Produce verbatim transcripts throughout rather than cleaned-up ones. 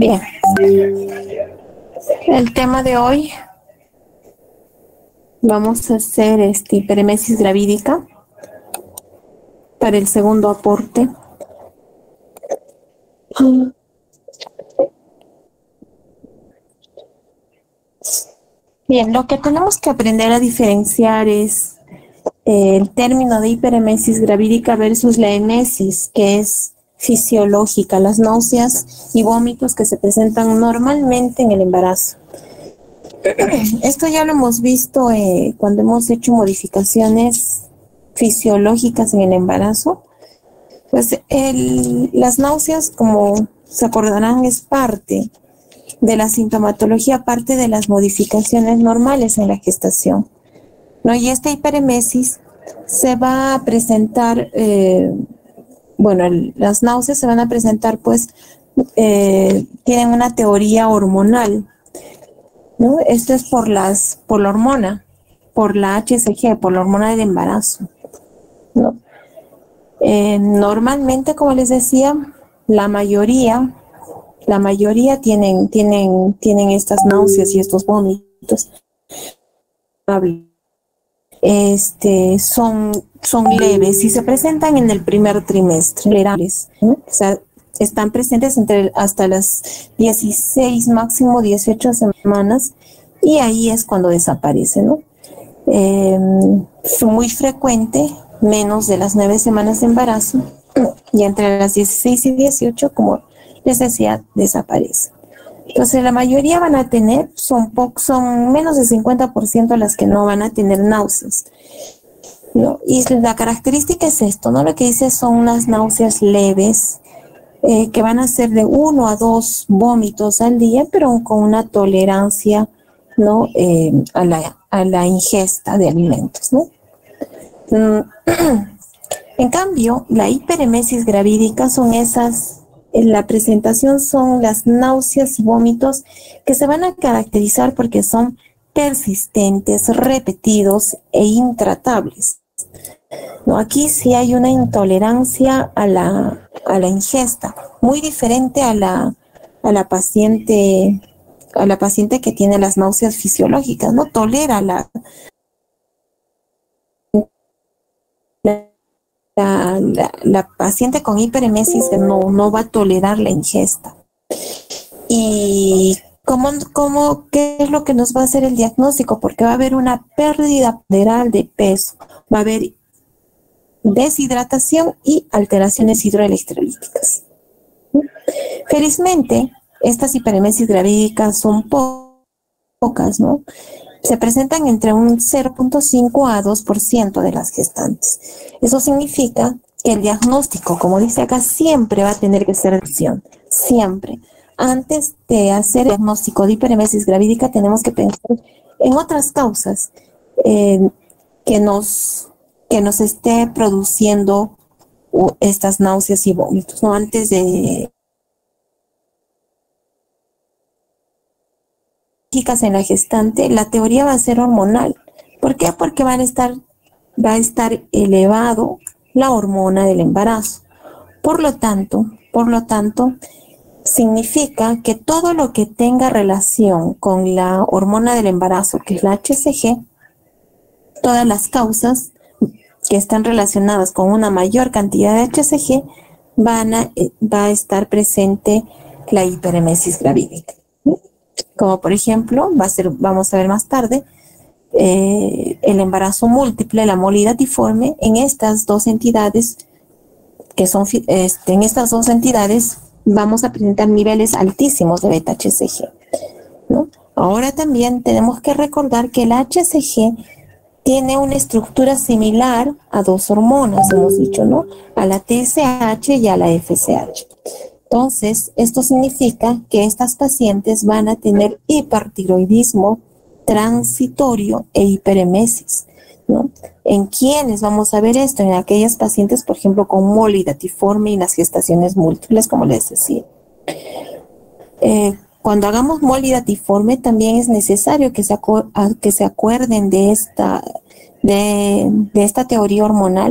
Bien, el tema de hoy vamos a hacer este, hiperemesis gravídica para el segundo aporte. Bien, lo que tenemos que aprender a diferenciar es eh, el término de hiperemesis gravídica versus la emesis, que es fisiológica, las náuseas y vómitos que se presentan normalmente en el embarazo. Esto ya lo hemos visto eh, cuando hemos hecho modificaciones fisiológicas en el embarazo. Pues el, las náuseas, como se acordarán, es parte de la sintomatología, parte de las modificaciones normales en la gestación, ¿no? Y esta hiperemesis se va a presentar, eh, bueno, el, las náuseas se van a presentar, pues, eh, tienen una teoría hormonal, ¿no? Esto es por las, por la hormona, por la H C G, por la hormona del embarazo, ¿no? Eh, normalmente, como les decía, la mayoría, la mayoría tienen, tienen, tienen estas náuseas y estos vómitos. Este, son, son leves y se presentan en el primer trimestre, ¿no? O sea, están presentes entre hasta las dieciséis, máximo dieciocho semanas, y ahí es cuando desaparece, ¿no? Eh, es muy frecuente, menos de las nueve semanas de embarazo, y entre las dieciséis y dieciocho, como les decía, desaparece. Entonces, la mayoría van a tener, son, po son menos del cincuenta por ciento las que no van a tener náuseas, ¿no? Y la característica es esto, ¿no? Lo que dice son unas náuseas leves, eh, que van a ser de uno a dos vómitos al día, pero con una tolerancia, ¿no? Eh, a, la, a la ingesta de alimentos, ¿no? En cambio, la hiperemesis gravídica son esas, en la presentación son las náuseas y vómitos que se van a caracterizar porque son persistentes, repetidos e intratables, ¿no? Aquí sí hay una intolerancia a la, a la ingesta, muy diferente a la, a la paciente, a la paciente que tiene las náuseas fisiológicas, no tolera la, la La, la, la paciente con hiperemesis no, no va a tolerar la ingesta. ¿Y cómo, cómo, qué es lo que nos va a hacer el diagnóstico? Porque va a haber una pérdida ponderal de peso, va a haber deshidratación y alteraciones hidroelectrolíticas. Felizmente, estas hiperemesis gravídicas son po pocas, ¿no? Se presentan entre un cero punto cinco a dos por ciento de las gestantes. Eso significa que el diagnóstico, como dice acá, siempre va a tener que ser decisión, siempre. Antes de hacer el diagnóstico de hiperemesis gravídica, tenemos que pensar en otras causas eh, que nos, que nos esté produciendo uh, estas náuseas y vómitos, ¿no? Antes de en la gestante, la teoría va a ser hormonal. ¿Por qué? Porque van a estar, va a estar elevado la hormona del embarazo. Por lo tanto, por lo tanto, significa que todo lo que tenga relación con la hormona del embarazo, que es la H C G, todas las causas que están relacionadas con una mayor cantidad de H C G, van a, va a estar presente la hiperemesis gravídica. Como por ejemplo, va a ser, vamos a ver más tarde, eh, el embarazo múltiple, la molidatiforme, en estas dos entidades, que son, este, en estas dos entidades vamos a presentar niveles altísimos de beta H C G, ¿no? Ahora también tenemos que recordar que el H C G tiene una estructura similar a dos hormonas, hemos dicho, ¿no? A la T S H y a la F S H. Entonces, esto significa que estas pacientes van a tener hipertiroidismo transitorio e hiperemesis, ¿no? ¿En quiénes vamos a ver esto? En aquellas pacientes, por ejemplo, con molidatiforme y las gestaciones múltiples, como les decía. Eh, cuando hagamos molidatiforme, también es necesario que se, que se acuerden de esta, de, de esta teoría hormonal,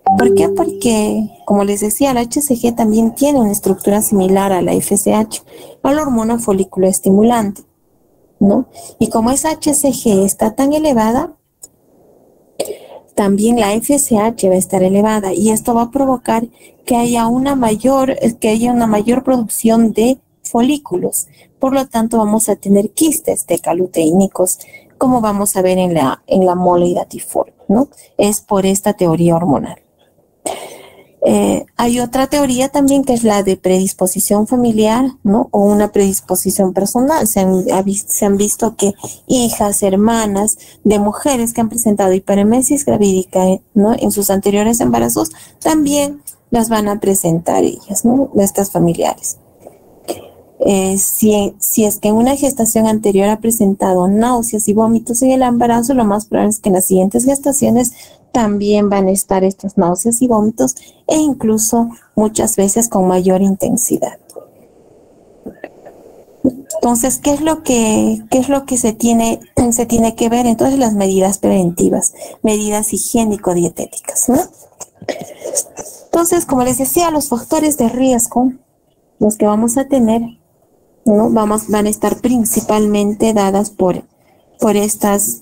¿Por qué? Porque, como les decía, el H C G también tiene una estructura similar a la F S H, a la hormona folículo estimulante, ¿no? Y como esa H C G está tan elevada, también la F S H va a estar elevada y esto va a provocar que haya una mayor, que haya una mayor producción de folículos. Por lo tanto, vamos a tener quistes decaluteínicos, como vamos a ver en la, en la mole hidatiforme, ¿no? Es por esta teoría hormonal. Eh, hay otra teoría también que es la de predisposición familiar, ¿no? O una predisposición personal. Se han, se han visto que hijas, hermanas de mujeres que han presentado hiperemesis gravídica, ¿no? En sus anteriores embarazos también las van a presentar ellas, ¿no? Estas familiares. Eh, si, si es que en una gestación anterior ha presentado náuseas y vómitos en el embarazo, lo más probable es que en las siguientes gestaciones también van a estar estas náuseas y vómitos e incluso muchas veces con mayor intensidad. Entonces, ¿qué es lo que, qué es lo que se tiene, se tiene que ver? Entonces, las medidas preventivas, medidas higiénico-dietéticas, ¿no? Entonces, como les decía, los factores de riesgo, los que vamos a tener, ¿no? Vamos, van a estar principalmente dadas por, por estas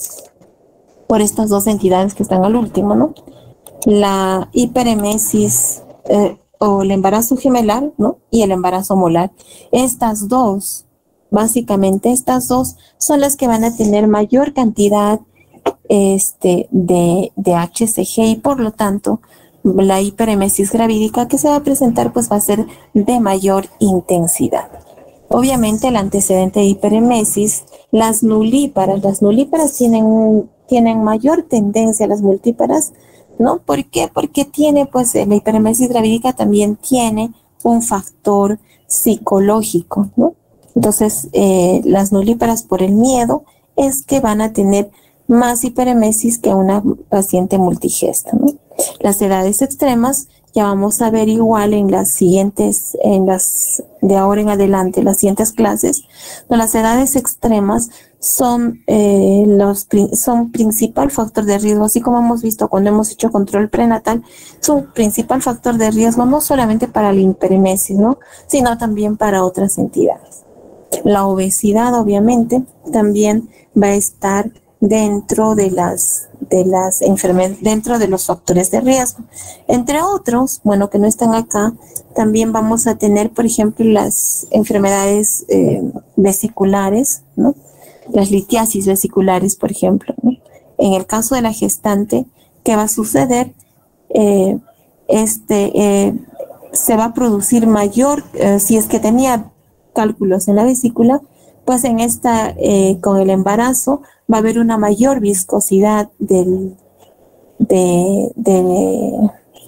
por estas dos entidades que están al último, ¿no? La hiperemesis eh, o el embarazo gemelar, ¿no? Y el embarazo molar. Estas dos, básicamente estas dos, son las que van a tener mayor cantidad este, de, de H C G y por lo tanto la hiperemesis gravídica que se va a presentar pues va a ser de mayor intensidad. Obviamente el antecedente de hiperemesis, las nulíparas, las nulíparas tienen un tienen mayor tendencia a las multíparas, ¿no? ¿Por qué? Porque tiene, pues, la hiperemesis gravídica también tiene un factor psicológico, ¿no? Entonces, eh, las nulíparas por el miedo es que van a tener más hiperemesis que una paciente multigesta, ¿no? Las edades extremas ya vamos a ver igual en las siguientes, en las de ahora en adelante, las siguientes clases, ¿no? Las edades extremas son eh, los son principal factor de riesgo, así como hemos visto cuando hemos hecho control prenatal, son principal factor de riesgo no solamente para la hiperemesis, ¿no? Sino también para otras entidades. La obesidad, obviamente, también va a estar dentro de las de las enfermedades, dentro de los factores de riesgo. Entre otros, bueno, que no están acá, también vamos a tener, por ejemplo, las enfermedades eh, vesiculares, ¿no? Las litiasis vesiculares, por ejemplo, ¿no? En el caso de la gestante, ¿qué va a suceder? Eh, este, eh, se va a producir mayor, eh, si es que tenía cálculos en la vesícula, pues en esta, eh, con el embarazo, va a haber una mayor viscosidad del, de, de,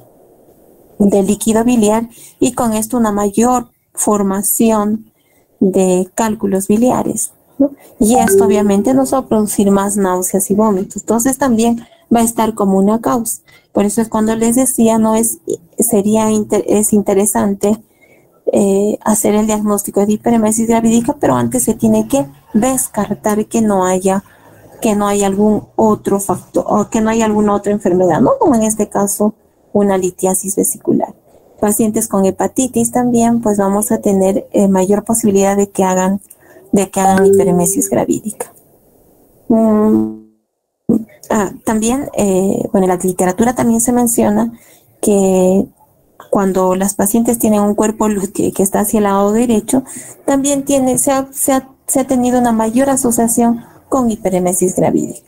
del líquido biliar y con esto una mayor formación de cálculos biliares, ¿no? Y esto obviamente nos va a producir más náuseas y vómitos. Entonces también va a estar como una causa. Por eso es cuando les decía, no es, sería inter, es interesante eh, hacer el diagnóstico de hiperemesis gravídica, pero antes se tiene que descartar que no haya que no hay algún otro factor o que no hay alguna otra enfermedad, ¿no? Como en este caso una litiasis vesicular. Pacientes con hepatitis también, pues vamos a tener eh, mayor posibilidad de que hagan de que hagan hiperemesis gravídica. Mm. Ah, también, eh, bueno, en la literatura también se menciona que cuando las pacientes tienen un cuerpo que, que está hacia el lado derecho, también tiene, se ha, se ha, se ha tenido una mayor asociación con hiperemesis gravídica.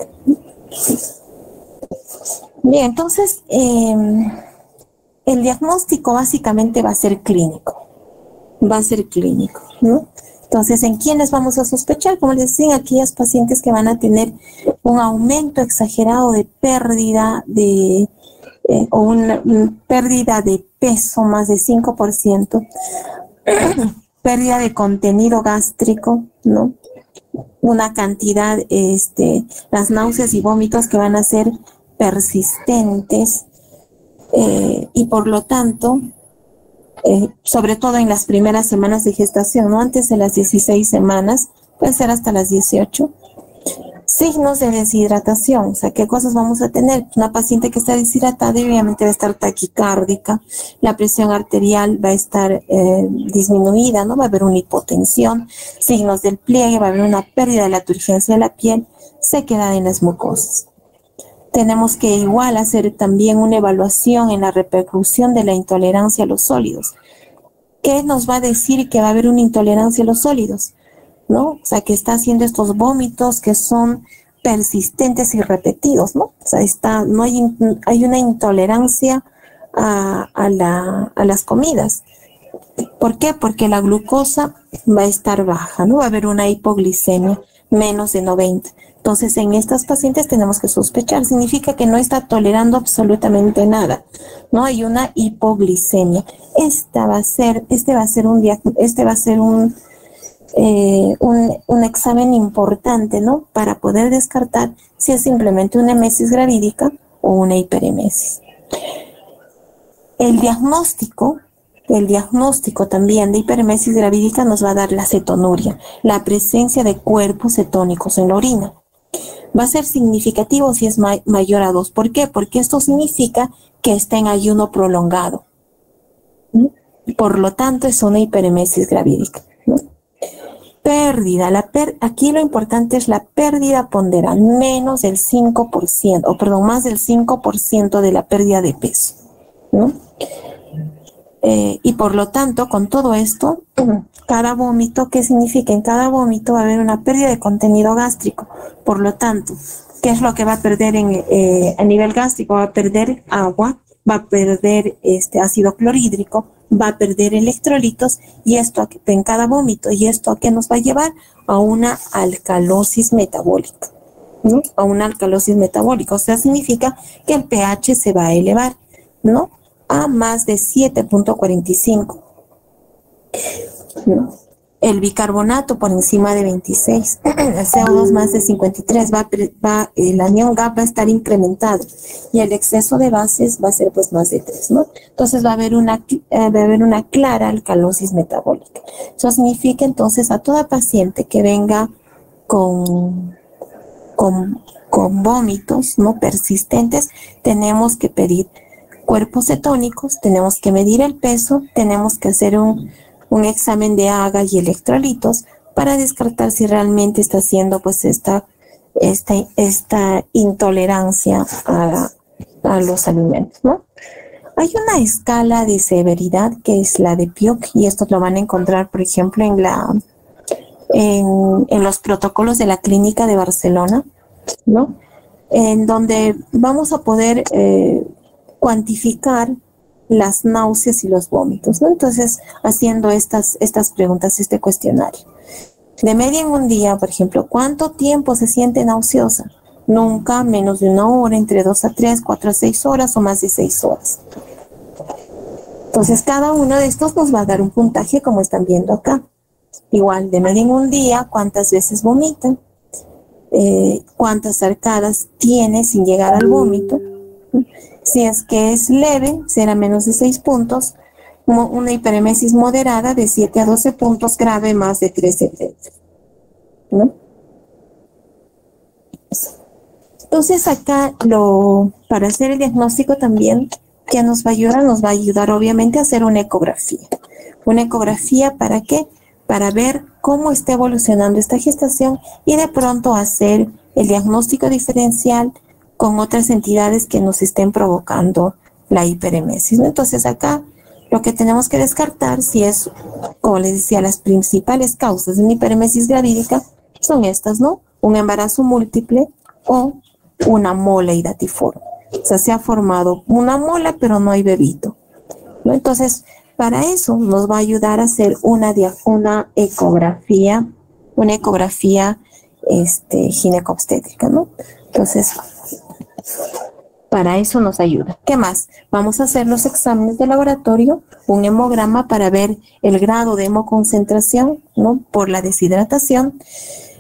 Bien, entonces, eh, el diagnóstico básicamente va a ser clínico. Va a ser clínico, ¿no? Entonces, ¿en quiénes vamos a sospechar? Como les decía, aquellas pacientes que van a tener un aumento exagerado de pérdida de, eh, o una, una pérdida de peso más de cinco por ciento, pérdida de contenido gástrico, ¿no? Una cantidad, este, las náuseas y vómitos que van a ser persistentes eh, y por lo tanto, Eh, sobre todo en las primeras semanas de gestación, ¿no? Antes de las dieciséis semanas, puede ser hasta las dieciocho. Signos de deshidratación, o sea, ¿qué cosas vamos a tener? Una paciente que está deshidratada obviamente va a estar taquicárdica, la presión arterial va a estar eh, disminuida, ¿no? Va a haber una hipotensión, signos del pliegue, va a haber una pérdida de la turgencia de la piel, sequedad en las mucosas. Tenemos que igual hacer también una evaluación en la repercusión de la intolerancia a los sólidos. ¿Qué nos va a decir que va a haber una intolerancia a los sólidos? ¿No? O sea, que está haciendo estos vómitos que son persistentes y repetidos, ¿no? O sea, está, no hay, hay una intolerancia a, a, la, a las comidas. ¿Por qué? Porque la glucosa va a estar baja, ¿no? Va a haber una hipoglicemia menos de noventa. Entonces, en estas pacientes tenemos que sospechar. Significa que no está tolerando absolutamente nada, ¿no? Hay una hipoglicemia. Esta va a ser, este va a ser un, este va a ser un Eh, un, un examen importante, ¿no? Para poder descartar si es simplemente una emesis gravídica o una hiperemesis. El diagnóstico, el diagnóstico también de hiperemesis gravídica nos va a dar la cetonuria, la presencia de cuerpos cetónicos en la orina. Va a ser significativo si es ma- mayor a dos. ¿Por qué? Porque esto significa que está en ayuno prolongado. ¿Mm? Por lo tanto, es una hiperemesis gravídica, ¿no? Pérdida, la per aquí lo importante es la pérdida ponderal, menos del cinco por ciento, o perdón, más del cinco por ciento de la pérdida de peso, ¿no? Eh, y por lo tanto, con todo esto, cada vómito, ¿qué significa? En cada vómito va a haber una pérdida de contenido gástrico. Por lo tanto, ¿qué es lo que va a perder en, eh, a nivel gástrico? Va a perder agua, va a perder este ácido clorhídrico, va a perder electrolitos, y esto en cada vómito, y esto a qué nos va a llevar a una alcalosis metabólica, ¿no? A una alcalosis metabólica, o sea, significa que el pH se va a elevar, ¿no? A más de siete punto cuarenta y cinco, ¿no? El bicarbonato por encima de veintiséis, el C O dos más de cincuenta y tres, va, va, el anión G A P va a estar incrementado, y el exceso de bases va a ser pues más de tres, ¿no? Entonces va a haber una, eh, va a haber una clara alcalosis metabólica. Eso significa entonces a toda paciente que venga con, con, con vómitos, ¿no? persistentes, tenemos que pedir cuerpos cetónicos, tenemos que medir el peso, tenemos que hacer un un examen de A G A y electrolitos para descartar si realmente está haciendo pues esta, esta, esta intolerancia a, a los alimentos, ¿no? Hay una escala de severidad que es la de P I O C, y esto lo van a encontrar, por ejemplo, en, la, en, en los protocolos de la Clínica de Barcelona, ¿no? En donde vamos a poder eh, cuantificar las náuseas y los vómitos, ¿no? Entonces, haciendo estas, estas preguntas, este cuestionario. De media en un día, por ejemplo, ¿cuánto tiempo se siente nauseosa? Nunca, menos de una hora, entre dos a tres, cuatro a seis horas o más de seis horas. Entonces, cada uno de estos nos va a dar un puntaje, como están viendo acá. Igual, de media en un día, ¿cuántas veces vomitan? Eh, ¿Cuántas arcadas tiene sin llegar al vómito? Si es que es leve, será menos de seis puntos. Una hiperemesis moderada de siete a doce puntos, grave más de trece, ¿no? Entonces acá, lo, para hacer el diagnóstico también, ¿qué nos va a ayudar? Nos va a ayudar obviamente a hacer una ecografía. ¿Una ecografía para qué? Para ver cómo está evolucionando esta gestación y de pronto hacer el diagnóstico diferencial con otras entidades que nos estén provocando la hiperemesis, ¿no? Entonces acá lo que tenemos que descartar, si es, como les decía, las principales causas de una hiperemesis gravídica son estas, ¿no? Un embarazo múltiple o una mola hidatiforme. O sea, se ha formado una mola pero no hay bebito, ¿no? Entonces, para eso nos va a ayudar a hacer una, una ecografía, una ecografía este, ginecobstétrica, ¿no? Entonces, para eso nos ayuda. ¿Qué más? Vamos a hacer los exámenes de laboratorio, un hemograma para ver el grado de hemoconcentración, ¿no? Por la deshidratación,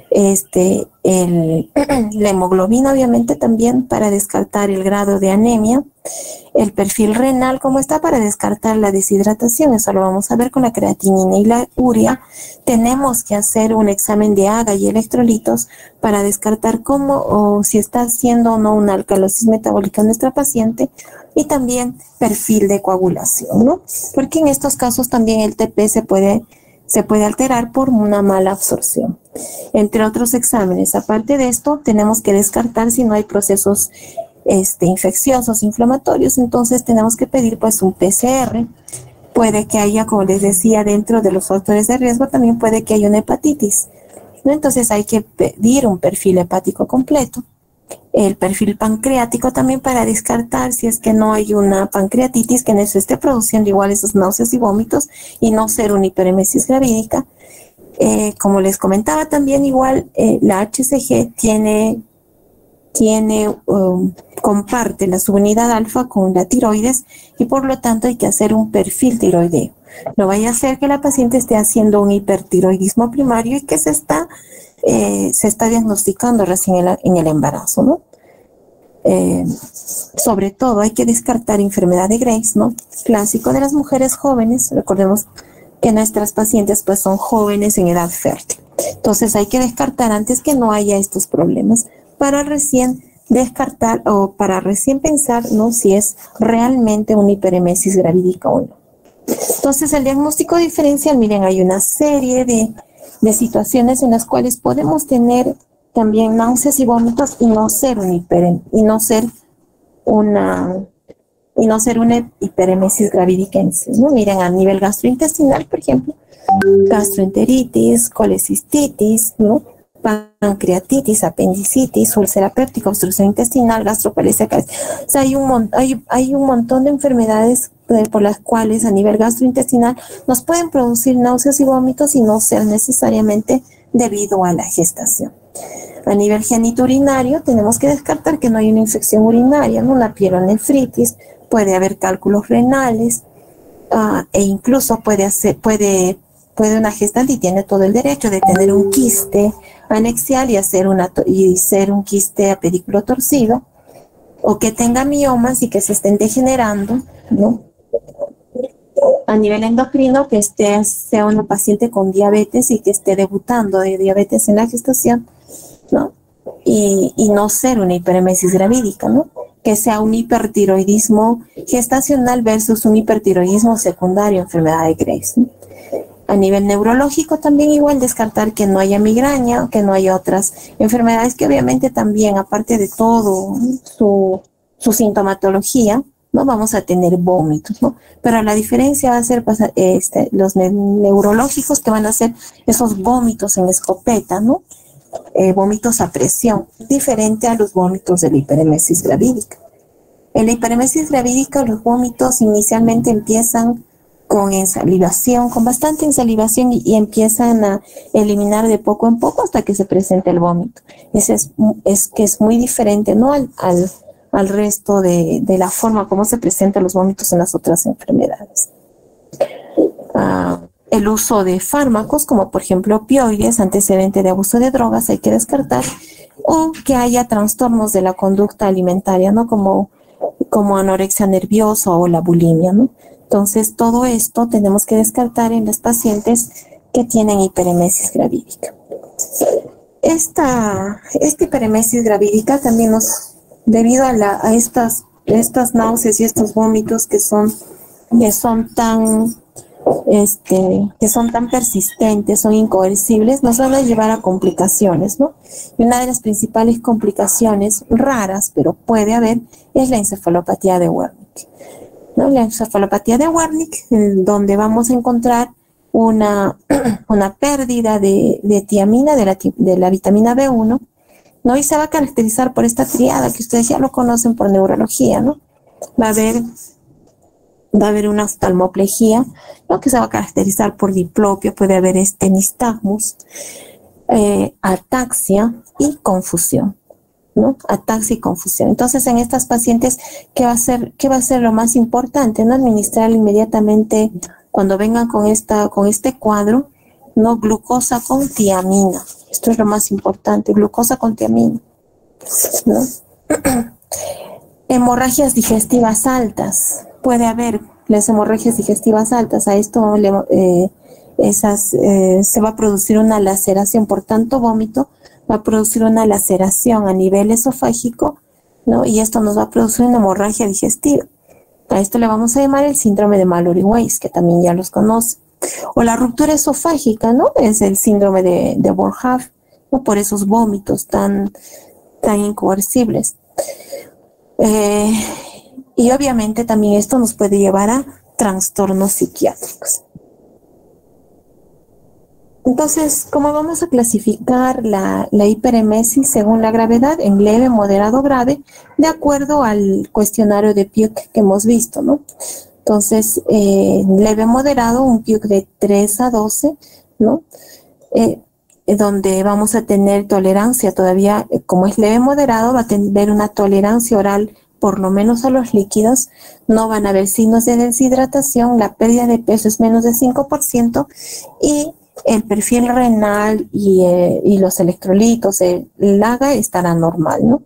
este, el, la hemoglobina obviamente también para descartar el grado de anemia, el perfil renal como está para descartar la deshidratación, eso lo vamos a ver con la creatinina y la urea. Tenemos que hacer un examen de A G A y electrolitos para descartar cómo o si está haciendo o no una alcalosis metabólica en nuestra paciente, y también perfil de coagulación, ¿no? Porque en estos casos también el T P se puede se puede alterar por una mala absorción. Entre otros exámenes, aparte de esto, tenemos que descartar si no hay procesos este, infecciosos, inflamatorios, entonces tenemos que pedir pues un P C R. Puede que haya, como les decía, dentro de los factores de riesgo, también puede que haya una hepatitis, ¿no? Entonces hay que pedir un perfil hepático completo. El perfil pancreático también para descartar si es que no hay una pancreatitis que nos esté produciendo igual esos náuseas y vómitos y no ser una hiperemesis gravídica. Eh, como les comentaba también igual eh, la H C G tiene, tiene um, comparte la subunidad alfa con la tiroides y por lo tanto hay que hacer un perfil tiroideo. No vaya a ser que la paciente esté haciendo un hipertiroidismo primario y que se está Eh, se está diagnosticando recién en, en el embarazo, ¿no? Eh, sobre todo hay que descartar enfermedad de Graves, ¿no? Clásico de las mujeres jóvenes. Recordemos que nuestras pacientes pues son jóvenes en edad fértil. Entonces hay que descartar antes que no haya estos problemas para recién descartar o para recién pensar, ¿no? Si es realmente una hiperemesis gravídica o no. Entonces el diagnóstico diferencial, miren, hay una serie de de situaciones en las cuales podemos tener también náuseas y vómitos y no ser un hiper, y no ser una y no ser una hiperemesis gravídica en sí, ¿no? Miren, a nivel gastrointestinal, por ejemplo, gastroenteritis, colecistitis, ¿no? Pancreatitis, apendicitis, úlcera péptica, obstrucción intestinal, gastroparesia. O sea, hay un, hay, hay un montón de enfermedades por las cuales a nivel gastrointestinal nos pueden producir náuseas y vómitos y no ser necesariamente debido a la gestación. A nivel genitourinario tenemos que descartar que no hay una infección urinaria, ¿no? Una pielonefritis, puede haber cálculos renales uh, e incluso puede, hacer, puede, puede una gestante y tiene todo el derecho de tener un quiste anexial y, hacer una, y ser un quiste a pedículo torcido, o que tenga miomas y que se estén degenerando, ¿no? A nivel endocrino, que esté, sea una paciente con diabetes y que esté debutando de diabetes en la gestación, ¿no? Y, y no ser una hiperemesis gravídica, ¿no? Que sea un hipertiroidismo gestacional versus un hipertiroidismo secundario, enfermedad de Graves, ¿no? A nivel neurológico también igual descartar que no haya migraña, que no haya otras enfermedades que obviamente también, aparte de todo su, su sintomatología, no vamos a tener vómitos, ¿no? Pero la diferencia va a ser pues, este, los ne neurológicos que van a ser esos vómitos en escopeta, ¿no? Eh, vómitos a presión, diferente a los vómitos de la hiperemesis gravídica. En la hiperemesis gravídica los vómitos inicialmente empiezan con ensalivación, con bastante ensalivación y, y empiezan a eliminar de poco en poco hasta que se presenta el vómito. Ese es, es que es muy diferente, ¿no? Al, al, al resto de, de la forma como se presentan los vómitos en las otras enfermedades. Uh, el uso de fármacos, como por ejemplo opioides, antecedente de abuso de drogas, hay que descartar, o que haya trastornos de la conducta alimentaria, ¿no? Como, como anorexia nerviosa o la bulimia, ¿no? Entonces, todo esto tenemos que descartar en las pacientes que tienen hiperemesis gravídica. Esta, esta hiperemesis gravídica también nos, debido a, la, a estas, estas náuseas y estos vómitos que son, que son tan, este, que son tan persistentes, son incoercibles, nos van a llevar a complicaciones, ¿no? Y una de las principales complicaciones, raras, pero puede haber, es la encefalopatía de Wernicke, ¿no? La encefalopatía de Wernicke, en donde vamos a encontrar una, una pérdida de, de tiamina, de la, de la vitamina B uno, ¿no? Y se va a caracterizar por esta triada que ustedes ya lo conocen por neurología, ¿no? Va a haber, va a haber una oftalmoplejía, ¿no? Que se va a caracterizar por diplopia, puede haber este nistagmus, eh, ataxia y confusión, ¿no? Ataxia y confusión. Entonces, en estas pacientes, ¿qué va a ser, qué va a ser lo más importante? ¿No? Administrar inmediatamente, cuando vengan con, esta, con este cuadro, no glucosa con tiamina. Esto es lo más importante, glucosa con tiamina, ¿no? Hemorragias digestivas altas. Puede haber las hemorragias digestivas altas. A esto le, eh, esas, eh, se va a producir una laceración, por tanto vómito va a producir una laceración a nivel esofágico, ¿no? Y esto nos va a producir una hemorragia digestiva. A esto le vamos a llamar el síndrome de Mallory-Weiss, que también ya los conoce. O la ruptura esofágica, ¿no? Es el síndrome de, de Boerhaave, ¿no? Por esos vómitos tan, tan incoercibles. Eh, y obviamente también esto nos puede llevar a trastornos psiquiátricos. Entonces, ¿cómo vamos a clasificar la, la hiperemesis según la gravedad? En leve, moderado, grave, de acuerdo al cuestionario de Puig que hemos visto, ¿no? Entonces, eh, leve, moderado, un Puig de tres a doce, ¿no? Eh, donde vamos a tener tolerancia todavía, eh, como es leve, moderado, va a tener una tolerancia oral por lo menos a los líquidos, no van a haber signos de deshidratación, la pérdida de peso es menos de cinco por ciento y el perfil renal y, eh, y los electrolitos, el, el A G A estará normal, ¿no?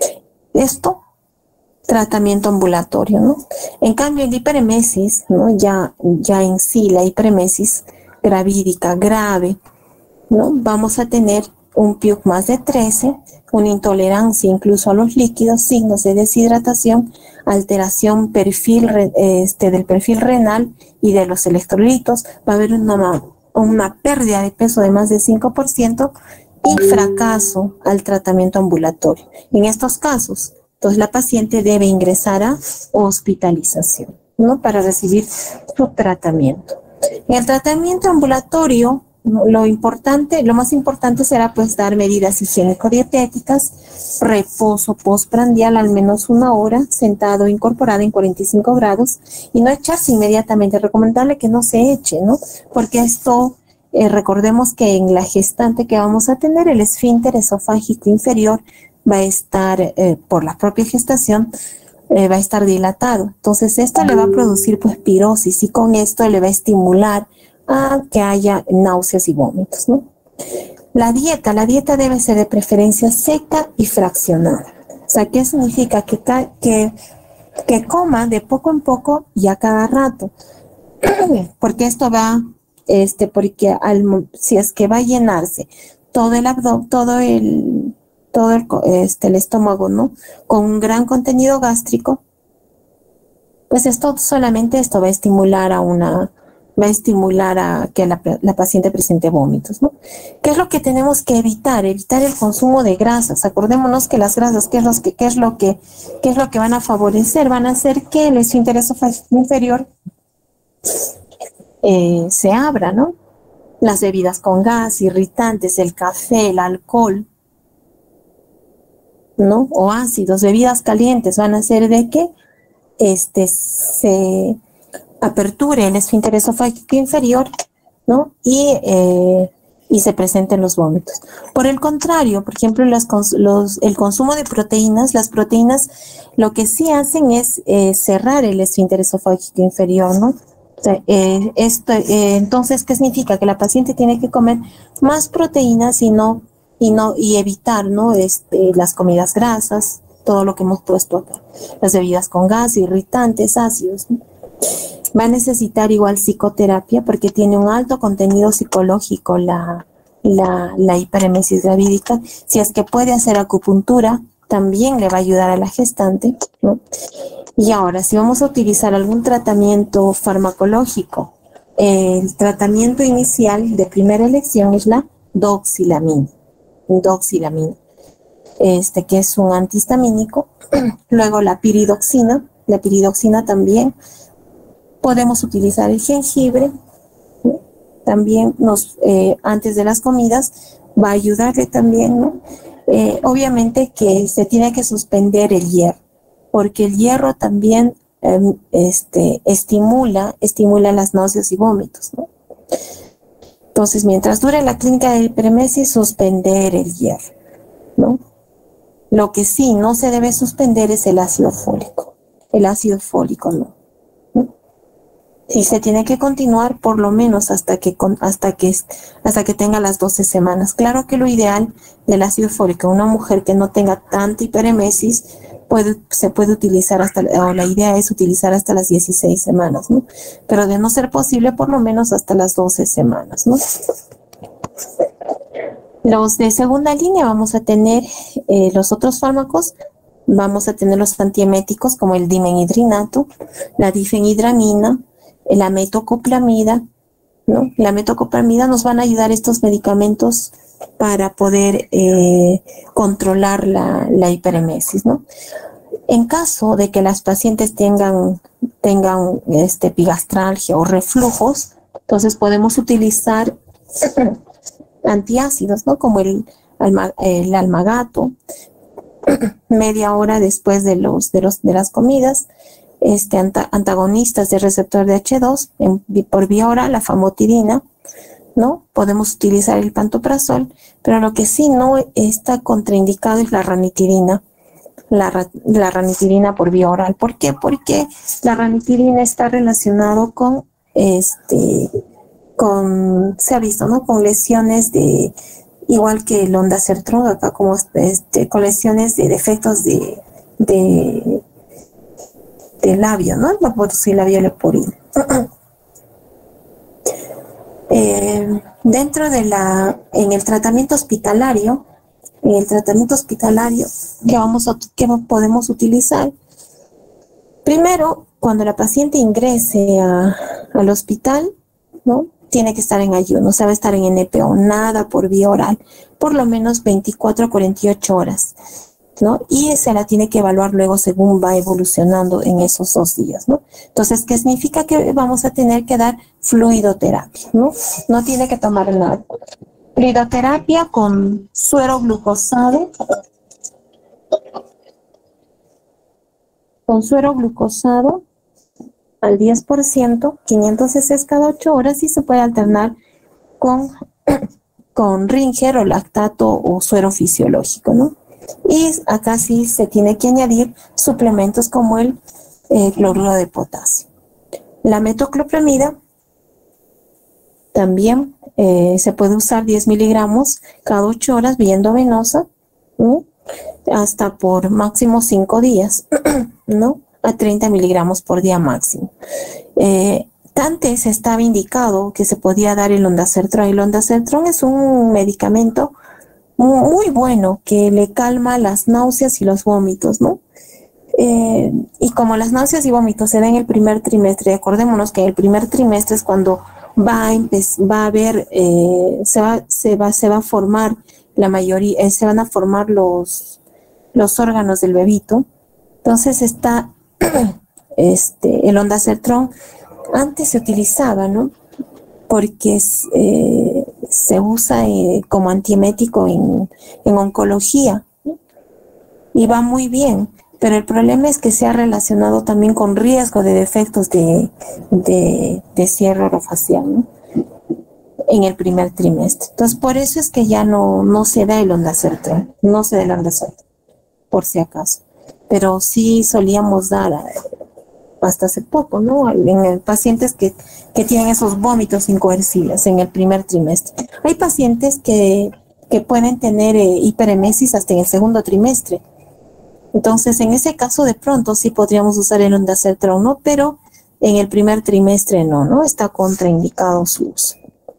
Esto, tratamiento ambulatorio, ¿no? En cambio, el hiperemesis, ¿no? Ya, ya en sí, la hiperemesis gravídica grave, ¿no? Vamos a tener un Puig más de trece, una intolerancia incluso a los líquidos, signos de deshidratación, alteración perfil, este, del perfil renal y de los electrolitos, va a haber una, una pérdida de peso de más de cinco por ciento y fracaso al tratamiento ambulatorio. En estos casos, entonces la paciente debe ingresar a hospitalización, ¿no? Para recibir su tratamiento. En el tratamiento ambulatorio, lo importante, lo más importante será pues dar medidas higiénico-dietéticas, reposo postprandial al menos una hora, sentado incorporado en cuarenta y cinco grados y no echarse inmediatamente, recomendable que no se eche, ¿no? Porque esto, eh, recordemos que en la gestante que vamos a tener, el esfínter esofágico inferior va a estar, eh, por la propia gestación, eh, va a estar dilatado. Entonces esto le va a producir pues pirosis y con esto le va a estimular a que haya náuseas y vómitos, ¿no? La dieta, la dieta debe ser de preferencia seca y fraccionada. O sea, ¿qué significa? Que, que, que coma de poco en poco y a cada rato. Porque esto va, este, porque al, si es que va a llenarse todo el abdomen, todo el, todo el, este, el estómago, ¿no? Con un gran contenido gástrico, pues esto solamente esto va a estimular a una va a estimular a que la, la paciente presente vómitos, ¿no? ¿Qué es lo que tenemos que evitar? Evitar el consumo de grasas. Acordémonos que las grasas, ¿qué es, los que, qué es, lo, que, qué es lo que van a favorecer? Van a hacer que el esfínter esofágico inferior eh, se abra, ¿no? Las bebidas con gas, irritantes, el café, el alcohol, ¿no? O ácidos, bebidas calientes, van a hacer de que este se aperture el esfínter esofágico inferior, ¿no? Y, eh, y se presenten los vómitos. Por el contrario, por ejemplo, las, los, el consumo de proteínas, las proteínas lo que sí hacen es eh, cerrar el esfínter esofágico inferior, ¿no? O sea, eh, esto, eh, entonces, ¿qué significa? Que la paciente tiene que comer más proteínas y no, y no, y evitar, ¿no? Este, las comidas grasas, todo lo que hemos puesto acá. Las bebidas con gas, irritantes, ácidos, ¿no? Va a necesitar igual psicoterapia porque tiene un alto contenido psicológico la, la, la hiperemesis gravídica. Si es que puede hacer acupuntura, también le va a ayudar a la gestante, ¿no? Y ahora, si vamos a utilizar algún tratamiento farmacológico, el tratamiento inicial de primera elección es la doxilamina, doxilamina, este, que es un antihistamínico. Luego la piridoxina, la piridoxina también. Podemos utilizar el jengibre, ¿no? También nos, eh, antes de las comidas, va a ayudarle también, ¿no? Eh, obviamente que se tiene que suspender el hierro, porque el hierro también eh, este, estimula, estimula las náuseas y vómitos, ¿no? Entonces, mientras dure la clínica de hiperemesis, suspender el hierro, ¿no? Lo que sí no se debe suspender es el ácido fólico, el ácido fólico no. y se tiene que continuar por lo menos hasta que con, hasta que hasta que tenga las doce semanas. Claro que lo ideal del ácido fólico en una mujer que no tenga tanta hiperemesis puede, se puede utilizar hasta, o la idea es utilizar hasta las dieciséis semanas, ¿no? Pero de no ser posible, por lo menos hasta las doce semanas, ¿no? Los de segunda línea vamos a tener eh, los otros fármacos. Vamos a tener los antieméticos como el dimenhidrinato, la difenhidramina, la metoclopramida, ¿no? La metoclopramida nos van a ayudar estos medicamentos para poder eh, controlar la, la hiperemesis, ¿no? En caso de que las pacientes tengan, tengan este, epigastralgia o reflujos, entonces podemos utilizar antiácidos, ¿no? Como el, alma, el almagato, media hora después de los de los de las comidas, este anta, antagonistas del receptor de hache dos en, por vía oral, la famotidina, ¿no? Podemos utilizar el pantoprazol, pero lo que sí no está contraindicado es la ranitidina, la, la ranitidina por vía oral. ¿Por qué? Porque la ranitidina está relacionado con este con se ha visto, ¿no? Con lesiones de igual que el ondansetron, acá como este, con lesiones de defectos de, de, de labio, ¿no? La portosilabio leporino. eh, dentro de la, en el tratamiento hospitalario, en el tratamiento hospitalario que vamos a, que podemos utilizar, primero, cuando la paciente ingrese a, al hospital, ¿no? Tiene que estar en ayuno, o sea, va a estar en N P O, nada por vía oral, por lo menos veinticuatro a cuarenta y ocho horas, ¿no? Y se la tiene que evaluar luego según va evolucionando en esos dos días, ¿no? Entonces, ¿qué significa? Que vamos a tener que dar fluidoterapia, ¿no? No tiene que tomar nada. Fluidoterapia con suero glucosado, con suero glucosado al diez por ciento, quinientos cc cada ocho horas, y se puede alternar con, con Ringer o lactato o suero fisiológico, ¿no? Y acá sí se tiene que añadir suplementos como el eh, cloruro de potasio. La metoclopramida también eh, se puede usar diez miligramos cada ocho horas vía endovenosa, ¿no? Hasta por máximo cinco días, ¿no? A treinta miligramos por día máximo. Eh, antes estaba indicado que se podía dar el ondansetron. El ondansetron es un medicamento muy, muy bueno que le calma las náuseas y los vómitos, ¿no? Eh, y como las náuseas y vómitos se dan en el primer trimestre, acordémonos que en el primer trimestre es cuando va a, va a haber, eh, se, va, se, va, se va a formar la mayoría, eh, se van a formar los, los órganos del bebito. Entonces está este, el ondansetron antes se utilizaba, ¿no? Porque es, eh, se usa eh, como antiemético en, en oncología, ¿no? Y va muy bien, pero el problema es que se ha relacionado también con riesgo de defectos de, de, de cierre orofacial, ¿no? En el primer trimestre. Entonces, por eso es que ya no, no se da el ondansetron, no se da el ondansetron, por si acaso. Pero sí solíamos dar hasta hace poco, ¿no? En el, pacientes que, que tienen esos vómitos incoercibles en el primer trimestre. Hay pacientes que, que pueden tener eh, hiperemesis hasta en el segundo trimestre. Entonces, en ese caso, de pronto sí podríamos usar el ondansetron, ¿no? Pero en el primer trimestre no, ¿no? Está contraindicado su uso.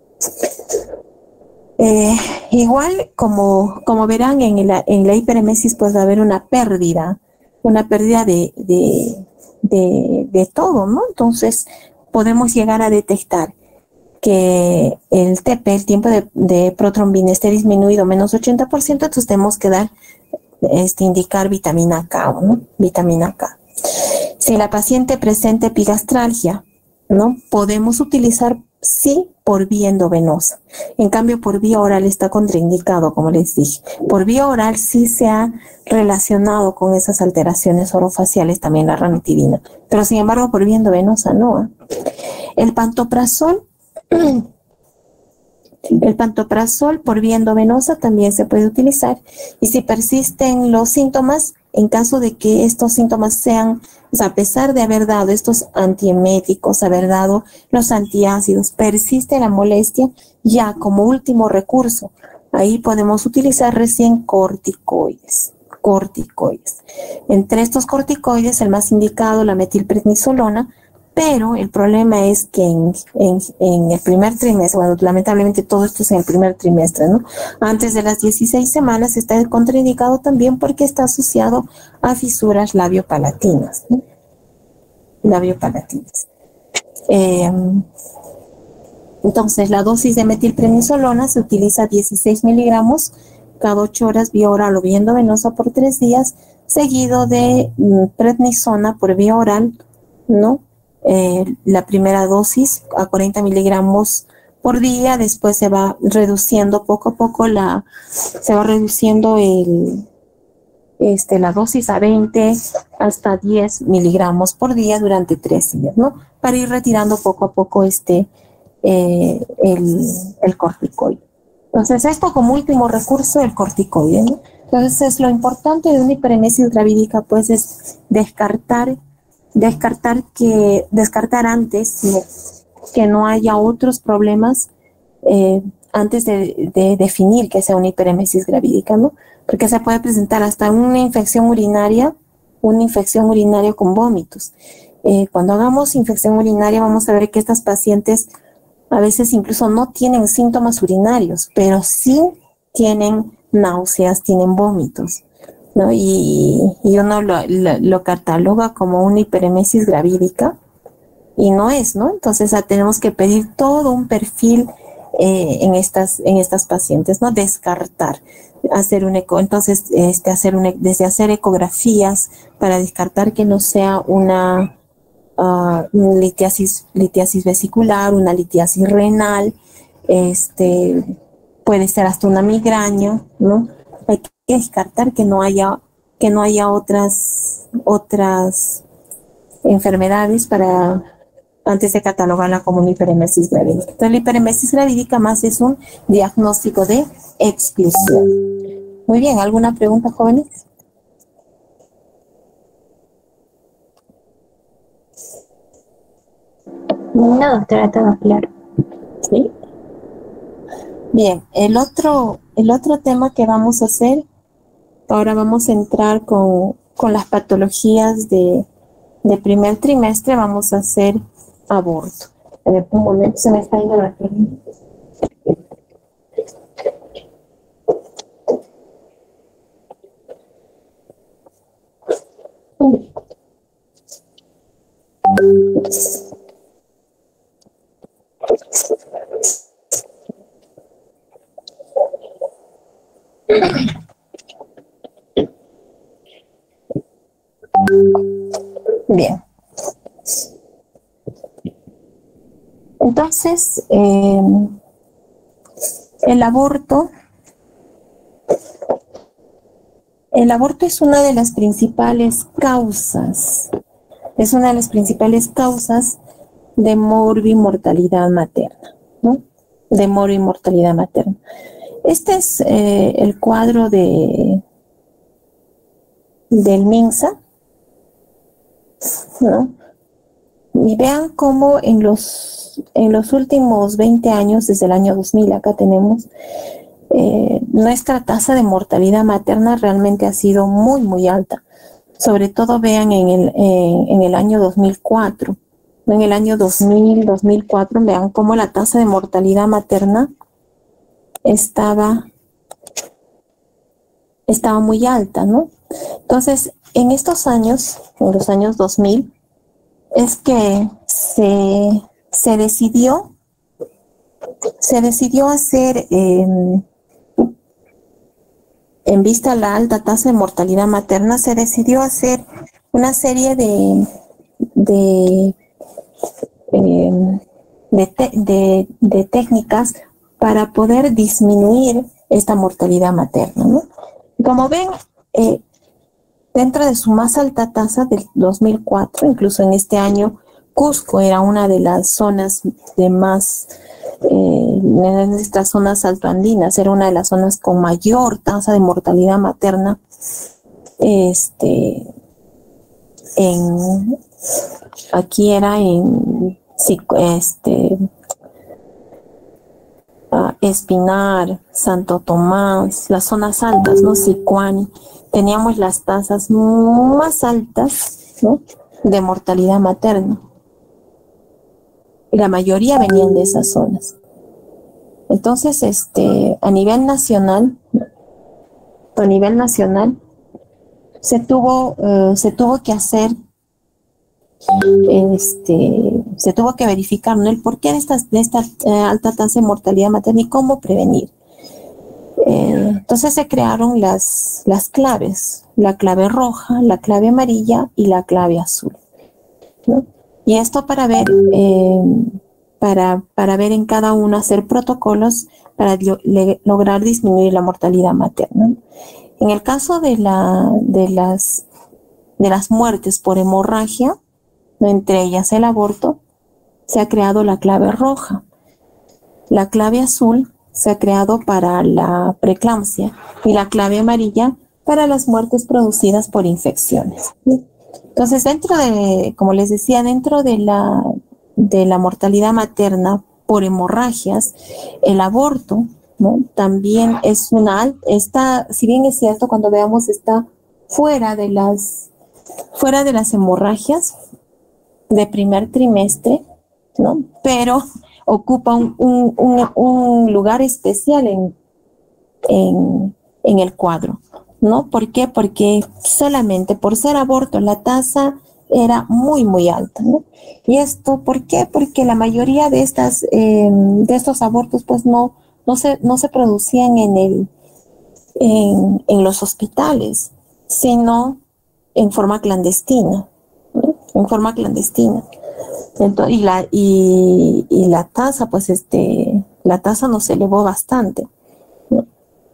Eh, igual, como, como verán, en la, en la hiperemesis pues va a haber una pérdida, una pérdida de, de, de, de todo, ¿no? Entonces, podemos llegar a detectar que el T P, el tiempo de, de protrombina, esté disminuido menos ochenta por ciento, entonces tenemos que dar, este, indicar vitamina K, ¿no? Vitamina K. Si la paciente presenta epigastralgia, ¿no? Podemos utilizar, sí, por vía endovenosa. En cambio, por vía oral está contraindicado, como les dije. Por vía oral sí se ha relacionado con esas alteraciones orofaciales también la ranitidina. Pero, sin embargo, por vía endovenosa no. ¿eh? El pantoprazol, el pantoprazol por vía endovenosa también se puede utilizar. Y si persisten los síntomas, en caso de que estos síntomas sean, o sea, a pesar de haber dado estos antieméticos, haber dado los antiácidos, persiste la molestia, ya como último recurso, ahí podemos utilizar recién corticoides. corticoides. Entre estos corticoides, el más indicado, la metilprednisolona, pero el problema es que en, en, en el primer trimestre, bueno, lamentablemente todo esto es en el primer trimestre, ¿no? Antes de las dieciséis semanas está contraindicado también porque está asociado a fisuras labiopalatinas, ¿no? Labiopalatinas. Eh, entonces, la dosis de metilprednisolona se utiliza dieciséis miligramos cada ocho horas vía oral o vía endovenosa por tres días, seguido de mm, prednisona por vía oral, ¿no? Eh, la primera dosis a cuarenta miligramos por día, después se va reduciendo poco a poco la, se va reduciendo el, este, la dosis a veinte hasta diez miligramos por día durante tres días, ¿no? Para ir retirando poco a poco este, eh, el, el corticoide. Entonces, esto como último recurso, el corticoide, ¿no? Entonces, lo importante de una hiperemesis gravídica, pues, es descartar, descartar que, descartar antes que, que no haya otros problemas eh, antes de, de definir que sea una hiperemesis gravídica, ¿no? Porque se puede presentar hasta una infección urinaria, una infección urinaria con vómitos. Eh, cuando hagamos infección urinaria, vamos a ver que estas pacientes a veces incluso no tienen síntomas urinarios, pero sí tienen náuseas, tienen vómitos, ¿no? Y, y uno lo, lo, lo cataloga como una hiperemesis gravídica y no es, ¿no? Entonces ah, tenemos que pedir todo un perfil eh, en estas en estas pacientes, ¿no? Descartar, hacer un eco, entonces este hacer un, desde hacer ecografías para descartar que no sea una Uh, litiasis, litiasis vesicular, una litiasis renal, este, puede ser hasta una migraña, ¿no? Hay que descartar que no haya, que no haya otras, otras enfermedades para, antes de catalogarla como una hiperemesis gravídica. Entonces, la hiperemesis gravídica más es un diagnóstico de exclusión. Muy bien, ¿alguna pregunta, jóvenes? No, doctora, todo claro. Sí. Bien, el otro, el otro tema que vamos a hacer, ahora vamos a entrar con, con las patologías de, de primer trimestre, vamos a hacer aborto. A ver, un momento, se me está yendo la corriente. Bien. Entonces, eh, el aborto, el aborto es una de las principales causas, es una de las principales causas de morbimortalidad materna, ¿no? De morbimortalidad materna. Este es eh, el cuadro de del MINSA, ¿no? Y vean cómo en los, en los últimos veinte años, desde el año dos mil, acá tenemos, eh, nuestra tasa de mortalidad materna realmente ha sido muy, muy alta. Sobre todo vean en el, en, en el año dos mil cuatro. En el año dos mil, dos mil cuatro, vean cómo la tasa de mortalidad materna estaba, estaba muy alta, ¿no? Entonces, en estos años, en los años dos mil, es que se, se decidió, se decidió hacer, eh, en vista a la alta tasa de mortalidad materna, se decidió hacer una serie de, de, eh, de, te, de, de técnicas para poder disminuir esta mortalidad materna, ¿no? Como ven, eh, dentro de su más alta tasa del dos mil cuatro, incluso en este año, Cusco era una de las zonas de más, eh, en estas zonas altoandinas, era una de las zonas con mayor tasa de mortalidad materna este, en, aquí era en, este, uh, Espinar, Santo Tomás, las zonas altas, ¿no? Sicuani, teníamos las tasas más altas, ¿no?, de mortalidad materna. Y la mayoría venían de esas zonas. Entonces, este, a nivel nacional, a nivel nacional, se tuvo, uh, se tuvo que hacer, este, se tuvo que verificar, ¿no?, el porqué de, estas, de esta uh, alta tasa de mortalidad materna y cómo prevenir. Eh, entonces se crearon las, las claves, la clave roja, la clave amarilla y la clave azul, ¿no? Y esto para ver, eh, para, para ver en cada una, hacer protocolos para le, lograr disminuir la mortalidad materna. En el caso de, la, de, las, de las muertes por hemorragia, ¿no?, entre ellas el aborto, se ha creado la clave roja. La clave azul se ha creado para la preeclampsia y la clave amarilla para las muertes producidas por infecciones. Entonces, dentro de, como les decía, dentro de la, de la mortalidad materna por hemorragias, el aborto, ¿no?, también es una, está, si bien es cierto, cuando veamos, está fuera de las, fuera de las hemorragias de primer trimestre, ¿no?, pero ocupa un, un, un, un lugar especial en, en, en el cuadro, ¿no? ¿Por qué? Porque solamente por ser aborto la tasa era muy, muy alta, ¿no? ¿Y esto por qué? Porque la mayoría de estas, eh, de estos abortos, pues no, no se, no se producían en el, en, en los hospitales, sino en forma clandestina, ¿no? En forma clandestina. Entonces, y la y, y la tasa, pues este, la tasa nos elevó bastante, ¿no?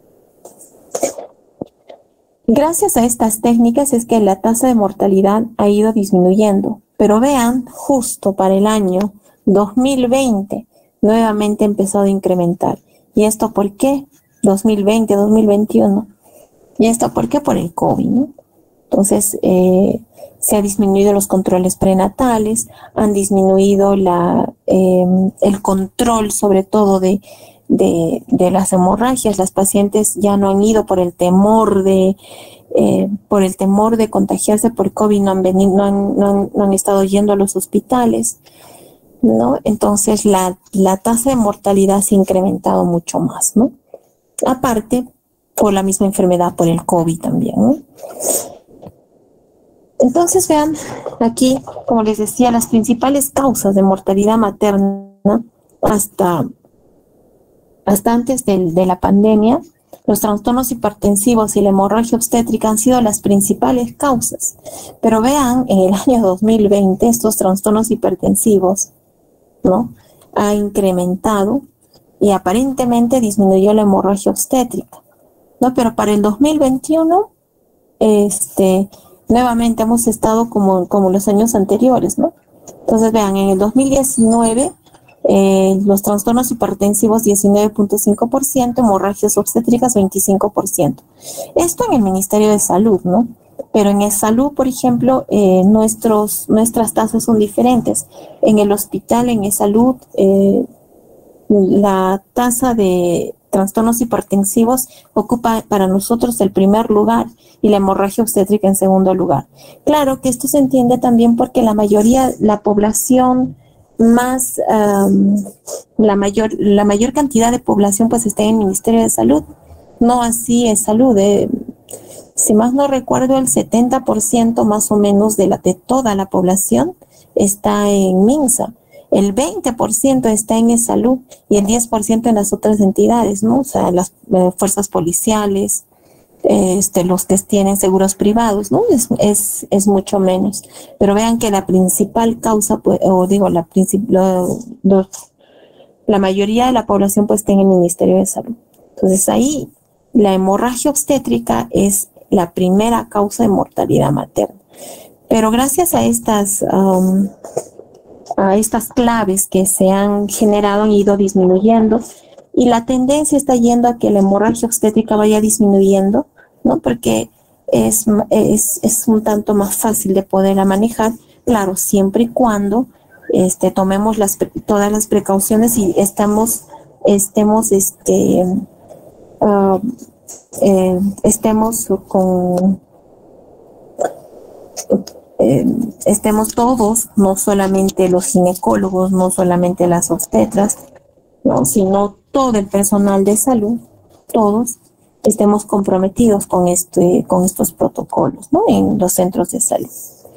Gracias a estas técnicas es que la tasa de mortalidad ha ido disminuyendo, pero vean, justo para el año dos mil veinte nuevamente ha empezado a incrementar. ¿Y esto por qué? dos mil veinte, dos mil veintiuno. ¿Y esto por qué? Por el COVID, ¿no? Entonces, eh, se han disminuido los controles prenatales, han disminuido la, eh, el control, sobre todo de, de, de las hemorragias. Las pacientes ya no han ido por el temor de, eh, por el temor de contagiarse por COVID, no han venido, no han, no han, no han estado yendo a los hospitales, ¿no? Entonces, la, la tasa de mortalidad se ha incrementado mucho más, ¿no? Aparte, por la misma enfermedad, por el COVID también, ¿no? Entonces, vean, aquí, como les decía, las principales causas de mortalidad materna hasta, hasta antes de, de la pandemia, los trastornos hipertensivos y la hemorragia obstétrica han sido las principales causas. Pero vean, en el año dos mil veinte, estos trastornos hipertensivos, ¿no?, ha incrementado y aparentemente disminuyó la hemorragia obstétrica, ¿no? Pero para el dos mil veintiuno, este... nuevamente hemos estado como, como los años anteriores, ¿no? Entonces, vean, en el dos mil diecinueve, eh, los trastornos hipertensivos diecinueve punto cinco por ciento, hemorragias obstétricas veinticinco por ciento. Esto en el Ministerio de Salud, ¿no? Pero en el salud, por ejemplo, eh, nuestros, nuestras tasas son diferentes. En el hospital, en el salud, eh, la tasa de trastornos hipertensivos ocupa para nosotros el primer lugar y la hemorragia obstétrica en segundo lugar. Claro que esto se entiende también porque la mayoría, la población más, um, la mayor, la mayor cantidad de población pues está en el Ministerio de Salud, no así es salud. Eh, si más no recuerdo, el setenta por ciento más o menos de, la, de toda la población está en MINSA. El veinte por ciento está en salud y el diez por ciento en las otras entidades, ¿no? O sea, las eh, fuerzas policiales, eh, este, los que tienen seguros privados, ¿no? Es, es, es mucho menos. Pero vean que la principal causa, pues, o digo, la, lo, lo, la mayoría de la población pues está en el Ministerio de Salud. Entonces ahí la hemorragia obstétrica es la primera causa de mortalidad materna. Pero gracias a estas... Um, a estas claves que se han generado, han ido disminuyendo y la tendencia está yendo a que la hemorragia obstétrica vaya disminuyendo, ¿no? Porque es, es, es un tanto más fácil de poderla manejar, claro, siempre y cuando este, tomemos las, todas las precauciones y estamos, estemos, este, uh, eh, estemos con, eh, estemos todos, no solamente los ginecólogos, no solamente las obstetras, no, sino todo el personal de salud, todos estemos comprometidos con este, con estos protocolos, ¿no? En los centros de salud.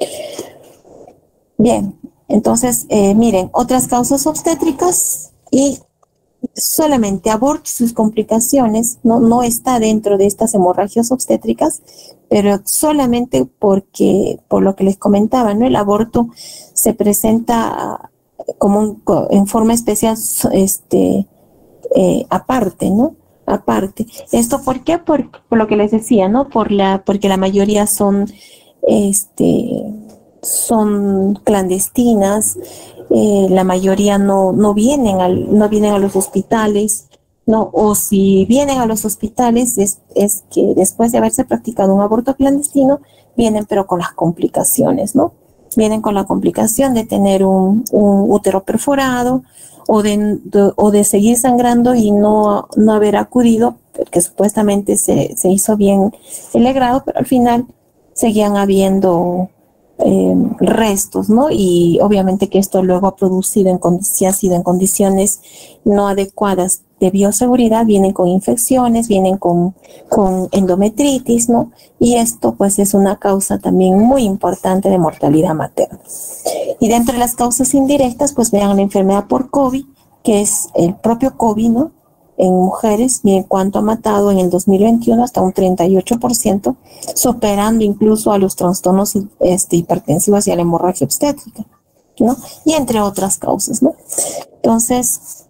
Bien, entonces, eh, miren, otras causas obstétricas y solamente aborto y sus complicaciones, no, no está dentro de estas hemorragias obstétricas, pero solamente porque, por lo que les comentaba, ¿no? El aborto se presenta como un, en forma especial, este, eh, aparte, ¿no? Aparte. ¿Esto por qué? Por, por lo que les decía, ¿no? Por la, porque la mayoría son, este, son clandestinas, eh, la mayoría no, no vienen al, no vienen a los hospitales, ¿no? O si vienen a los hospitales es, es que después de haberse practicado un aborto clandestino, vienen pero con las complicaciones, ¿no? Vienen con la complicación de tener un, un útero perforado o de, de, o de seguir sangrando y no, no haber acudido, porque supuestamente se, se hizo bien el legrado, pero al final seguían habiendo eh, restos, ¿no? Y obviamente que esto luego ha producido, en si ha sido en condiciones no adecuadas de bioseguridad, vienen con infecciones, vienen con, con endometritis, ¿no? Y esto pues es una causa también muy importante de mortalidad materna. Y dentro de las causas indirectas, pues vean la enfermedad por COVID, que es el propio COVID, ¿no? En mujeres, y en cuanto ha matado en el dos mil veintiuno hasta un treinta y ocho por ciento, superando incluso a los trastornos este, hipertensivos y a la hemorragia obstétrica, ¿no? Y entre otras causas, ¿no? Entonces,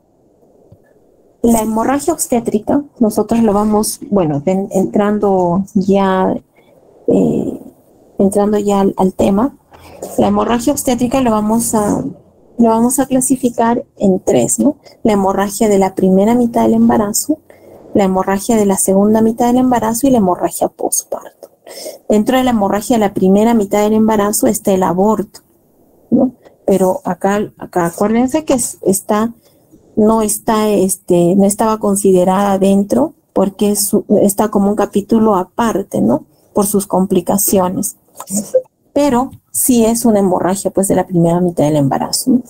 la hemorragia obstétrica, nosotros lo vamos, bueno, de, entrando ya, eh, entrando ya al, al tema, la hemorragia obstétrica lo vamos a, lo vamos a clasificar en tres, ¿no? La hemorragia de la primera mitad del embarazo, la hemorragia de la segunda mitad del embarazo y la hemorragia postparto. Dentro de la hemorragia de la primera mitad del embarazo está el aborto, ¿no? Pero acá, acá acuérdense que está, no está, este, no estaba considerada dentro porque es, está como un capítulo aparte, ¿no? Por sus complicaciones. Pero sí es una hemorragia pues de la primera mitad del embarazo, ¿no?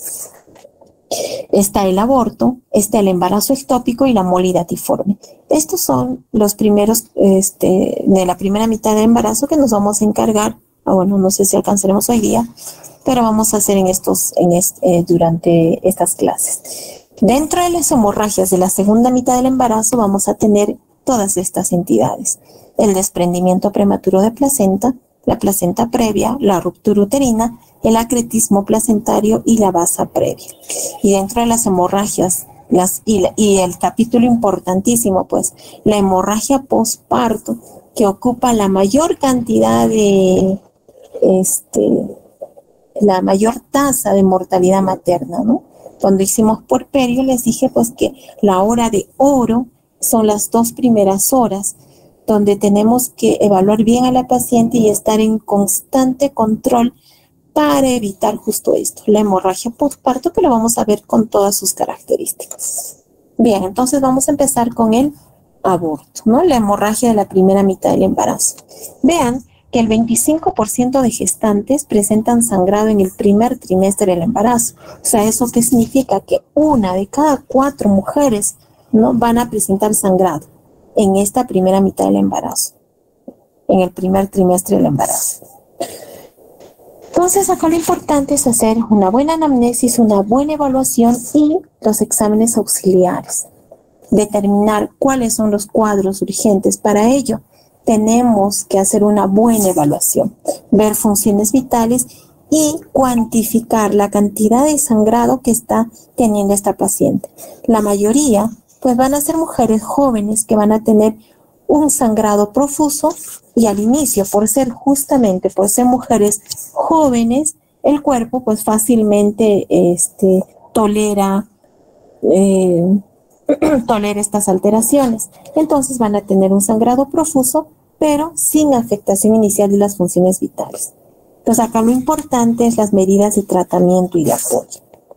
Está el aborto, está el embarazo ectópico y la molidatiforme. Estos son los primeros este, de la primera mitad del embarazo que nos vamos a encargar. Ah, bueno, no sé si alcanzaremos hoy día, pero vamos a hacer en estos, en este, eh, durante estas clases. Dentro de las hemorragias de la segunda mitad del embarazo vamos a tener todas estas entidades: el desprendimiento prematuro de placenta, la placenta previa, la ruptura uterina, el acretismo placentario y la basa previa. Y dentro de las hemorragias, las, y, la, y el capítulo importantísimo, pues, la hemorragia postparto, que ocupa la mayor cantidad de, este, la mayor tasa de mortalidad materna, ¿no? Cuando hicimos puerperio les dije, pues, que la hora de oro son las dos primeras horas, donde tenemos que evaluar bien a la paciente y estar en constante control para evitar justo esto, la hemorragia postparto, que lo vamos a ver con todas sus características. Bien, entonces vamos a empezar con el aborto, ¿no? La hemorragia de la primera mitad del embarazo. Vean que el veinticinco por ciento de gestantes presentan sangrado en el primer trimestre del embarazo. O sea, ¿eso qué significa? Que una de cada cuatro mujeres, ¿no?, van a presentar sangrado en esta primera mitad del embarazo, en el primer trimestre del embarazo. Entonces, acá lo importante es hacer una buena anamnesis, una buena evaluación y los exámenes auxiliares. Determinar cuáles son los cuadros urgentes. Para ello, tenemos que hacer una buena evaluación, ver funciones vitales y cuantificar la cantidad de sangrado que está teniendo esta paciente. La mayoría pues van a ser mujeres jóvenes que van a tener un sangrado profuso y al inicio, por ser justamente, por ser mujeres jóvenes, el cuerpo pues fácilmente este, tolera, eh, tolera estas alteraciones. Entonces van a tener un sangrado profuso, pero sin afectación inicial de las funciones vitales. Entonces acá lo importante es las medidas de tratamiento y de apoyo.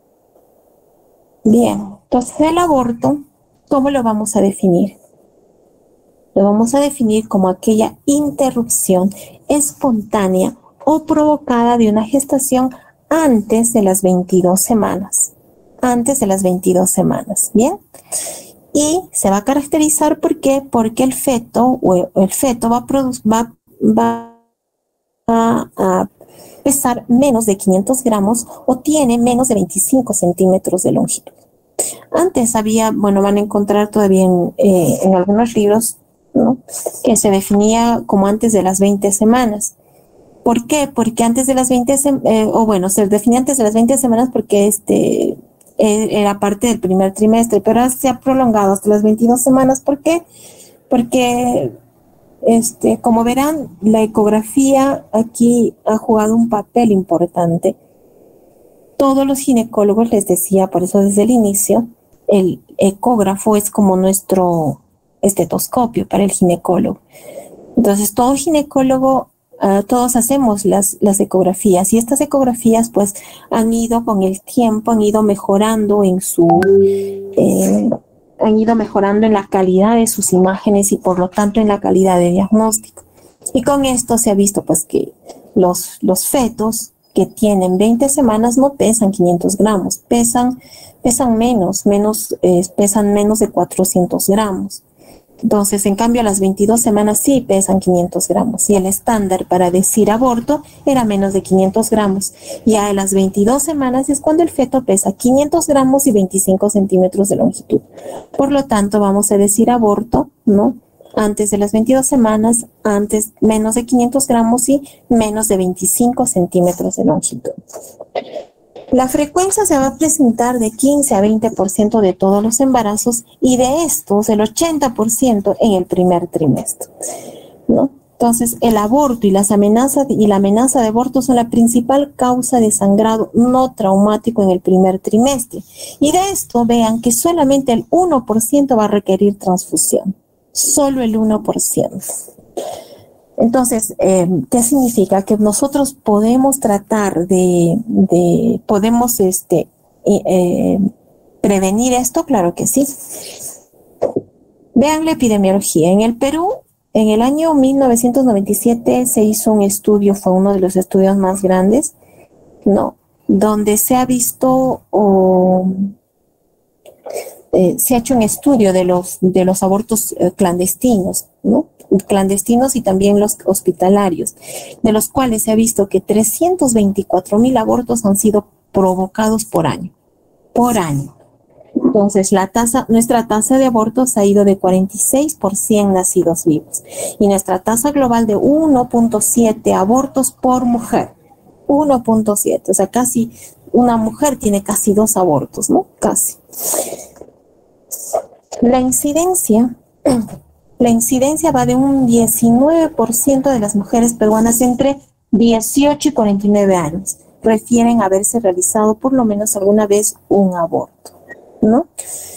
Bien, entonces el aborto, ¿cómo lo vamos a definir? Lo vamos a definir como aquella interrupción espontánea o provocada de una gestación antes de las veintidós semanas. Antes de las veintidós semanas, ¿bien? Y se va a caracterizar, ¿por qué? Porque el feto, o el feto va a, va, va a, a pesar menos de quinientos gramos o tiene menos de veinticinco centímetros de longitud. Antes había, bueno, van a encontrar todavía en, eh, en algunos libros, ¿no?, que se definía como antes de las veinte semanas. ¿Por qué? Porque antes de las veinte, eh, o bueno, se definía antes de las veinte semanas porque este eh, era parte del primer trimestre, pero ahora se ha prolongado hasta las veintidós semanas. ¿Por qué? Porque, este, como verán, la ecografía aquí ha jugado un papel importante. Todos los ginecólogos, les decía, por eso desde el inicio, el ecógrafo es como nuestro estetoscopio para el ginecólogo. Entonces, todo ginecólogo, uh, todos hacemos las, las ecografías, y estas ecografías pues han ido con el tiempo, han ido mejorando en su, eh, han ido mejorando en la calidad de sus imágenes y por lo tanto en la calidad de diagnóstico. Y con esto se ha visto pues que los, los fetos que tienen veinte semanas no pesan quinientos gramos, pesan, pesan menos, menos eh, pesan menos de cuatrocientos gramos. Entonces, en cambio, a las veintidós semanas sí pesan quinientos gramos, y el estándar para decir aborto era menos de quinientos gramos. Y a las veintidós semanas es cuando el feto pesa quinientos gramos y veinticinco centímetros de longitud. Por lo tanto, vamos a decir aborto, ¿no?, antes de las veintidós semanas, antes menos de quinientos gramos y menos de veinticinco centímetros de longitud. La frecuencia se va a presentar de quince a veinte por ciento de todos los embarazos, y de estos el ochenta por ciento en el primer trimestre, ¿no? Entonces, el aborto y las amenazas y la amenaza de aborto son la principal causa de sangrado no traumático en el primer trimestre. Y de esto vean que solamente el uno por ciento va a requerir transfusión. Solo el uno por ciento. Entonces, eh, ¿qué significa? Que nosotros podemos tratar de, de podemos este, eh, prevenir esto. Claro que sí. Vean la epidemiología. En el Perú, en el año mil novecientos noventa y siete se hizo un estudio, fue uno de los estudios más grandes, ¿no?, donde se ha visto o... Eh, se ha hecho un estudio de los, de los abortos eh, clandestinos, ¿no? Clandestinos y también los hospitalarios, de los cuales se ha visto que trescientos veinticuatro mil abortos han sido provocados por año, por año. Entonces, la tasa, nuestra tasa de abortos ha ido de cuarenta y seis por cien nacidos vivos, y nuestra tasa global de uno punto siete abortos por mujer, uno punto siete, o sea, casi una mujer tiene casi dos abortos, ¿no? Casi. La incidencia, la incidencia va de un diecinueve por ciento de las mujeres peruanas entre dieciocho y cuarenta y nueve años. Refieren a haberse realizado por lo menos alguna vez un aborto, ¿no?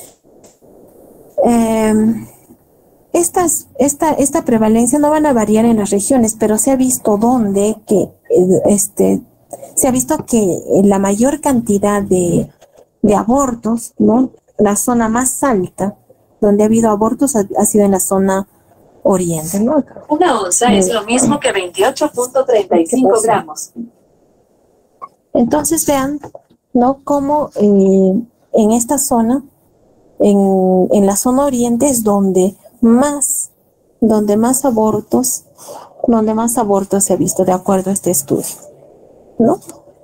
Eh, estas, esta, esta prevalencia no van a variar en las regiones, pero se ha visto donde que, este, se ha visto que la mayor cantidad de, de abortos, ¿no?, la zona más alta donde ha habido abortos ha, ha sido en la zona oriente, ¿no? Una onza es lo mismo que veintiocho punto treinta y cinco gramos. Entonces vean, ¿no?, cómo eh, en esta zona, en, en la zona oriente es donde más, donde más abortos, donde más abortos se ha visto de acuerdo a este estudio, ¿no?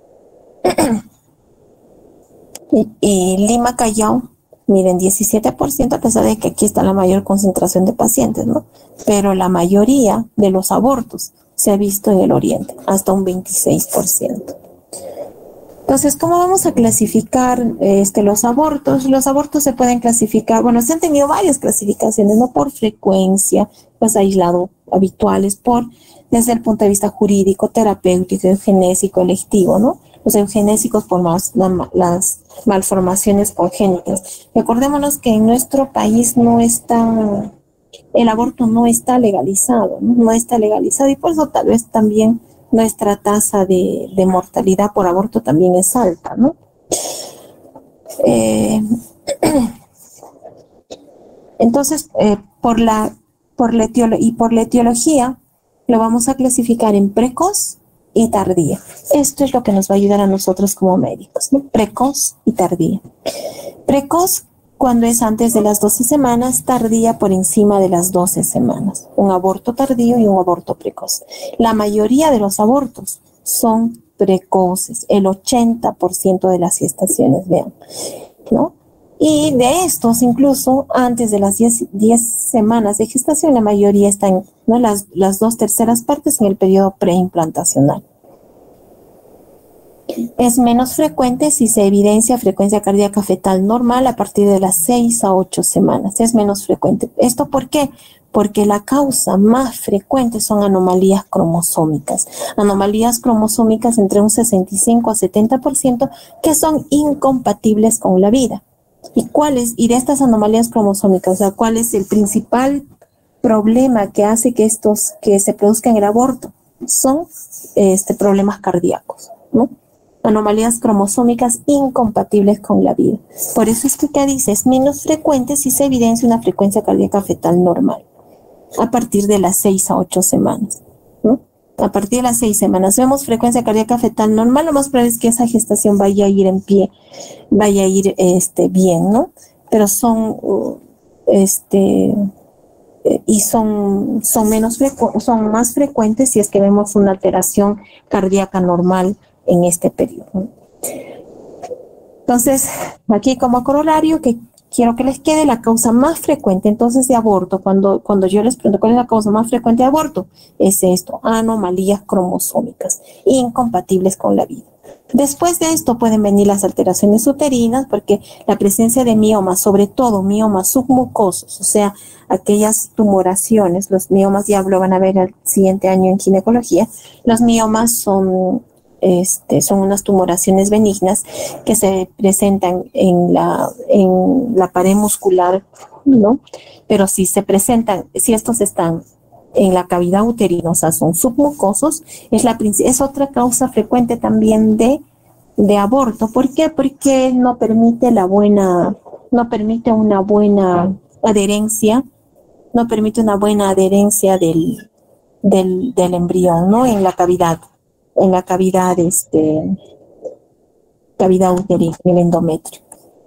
y, y Lima, Callao, miren, diecisiete por ciento, a pesar de que aquí está la mayor concentración de pacientes, ¿no? Pero la mayoría de los abortos se ha visto en el oriente, hasta un veintiséis por ciento. Entonces, ¿cómo vamos a clasificar este, los abortos? Los abortos se pueden clasificar, bueno, se han tenido varias clasificaciones, ¿no? Por frecuencia, pues aislado, habituales, por, desde el punto de vista jurídico, terapéutico, eugenésico, electivo, ¿no? Los eugenésicos por más, la, las malformaciones congénitas. Recordémonos que en nuestro país no es tan, el aborto no está legalizado, ¿no? No está legalizado y por eso tal vez también nuestra tasa de, de mortalidad por aborto también es alta, ¿no? Eh, entonces, eh, por la, por la etiolo- y por la etiología, lo vamos a clasificar en precoz y tardía. Esto es lo que nos va a ayudar a nosotros como médicos, ¿no? Precoz y tardía. Precoz cuando es antes de las doce semanas, tardía por encima de las doce semanas. Un aborto tardío y un aborto precoz. La mayoría de los abortos son precoces, el ochenta por ciento de las gestaciones, vean, ¿no? Y de estos, incluso antes de las diez semanas de gestación, la mayoría están, ¿no? Las, las dos terceras partes en el periodo preimplantacional. Es menos frecuente si se evidencia frecuencia cardíaca fetal normal a partir de las seis a ocho semanas. Es menos frecuente. ¿Esto por qué? Porque la causa más frecuente son anomalías cromosómicas. Anomalías cromosómicas entre un sesenta y cinco a setenta por ciento que son incompatibles con la vida. ¿Y cuáles? Y de estas anomalías cromosómicas, o sea, ¿cuál es el principal problema que hace que estos, que se produzcan el aborto? Son este, problemas cardíacos, ¿no? Anomalías cromosómicas incompatibles con la vida. Por eso es que acá dice, es menos frecuente si se evidencia una frecuencia cardíaca fetal normal a partir de las seis a ocho semanas, ¿no? A partir de las seis semanas vemos frecuencia cardíaca fetal normal, lo más probable es que esa gestación vaya a ir en pie, vaya a ir este, bien, ¿no? Pero son, uh, este, y son, son, menos frecu- son más frecuentes si es que vemos una alteración cardíaca normal en este periodo. Entonces, aquí como corolario, que quiero que les quede la causa más frecuente entonces de aborto, cuando, cuando yo les pregunto cuál es la causa más frecuente de aborto, es esto, anomalías cromosómicas incompatibles con la vida. Después de esto pueden venir las alteraciones uterinas, porque la presencia de miomas, sobre todo miomas submucosos, o sea, aquellas tumoraciones, los miomas ya lo van a ver el siguiente año en ginecología, los miomas son... Este, son unas tumoraciones benignas que se presentan en la, en la pared muscular, ¿no? Pero si se presentan, si estos están en la cavidad uterina, o sea, son submucosos, es, la, es otra causa frecuente también de, de aborto. ¿Por qué? Porque no permite la buena, no permite una buena adherencia, no permite una buena adherencia del, del, del embrión, ¿no? En la cavidad. en la cavidad, este, cavidad uterina, el endometrio.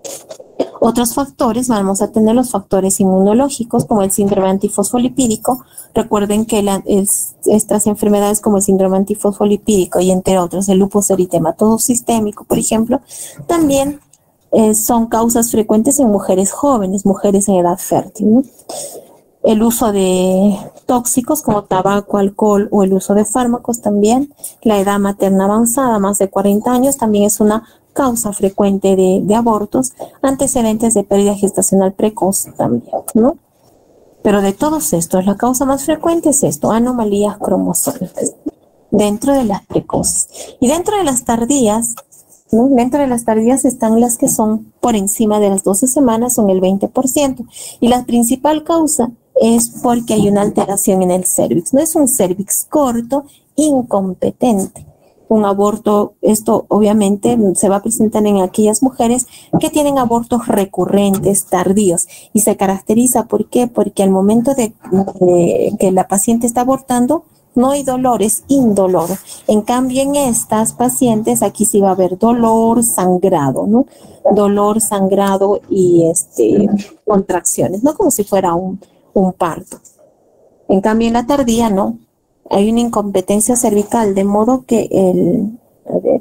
Otros factores, vamos a tener los factores inmunológicos, como el síndrome antifosfolipídico. Recuerden que la, es, estas enfermedades como el síndrome antifosfolipídico y entre otros, el lupus eritematoso sistémico, por ejemplo, también eh, son causas frecuentes en mujeres jóvenes, mujeres en edad fértil, ¿no? El uso de tóxicos como tabaco, alcohol o el uso de fármacos también. La edad materna avanzada, más de cuarenta años, también es una causa frecuente de, de abortos. Antecedentes de pérdida gestacional precoz también, ¿no? Pero de todos estos, la causa más frecuente es esto, anomalías cromosómicas, dentro de las precoces. Y dentro de las tardías, ¿no? Dentro de las tardías están las que son por encima de las doce semanas, son el veinte por ciento. Y la principal causa es porque hay una alteración en el cervix. No es un cervix corto, incompetente. Un aborto, esto obviamente se va a presentar en aquellas mujeres que tienen abortos recurrentes, tardíos, y se caracteriza, ¿por qué? Porque al momento de, de que la paciente está abortando, no hay dolor, es indolor. En cambio, en estas pacientes, aquí sí va a haber dolor, sangrado, ¿no? Dolor, sangrado y este, contracciones, no como si fuera un, un parto. En cambio, en la tardía, no. Hay una incompetencia cervical, de modo que el, a ver,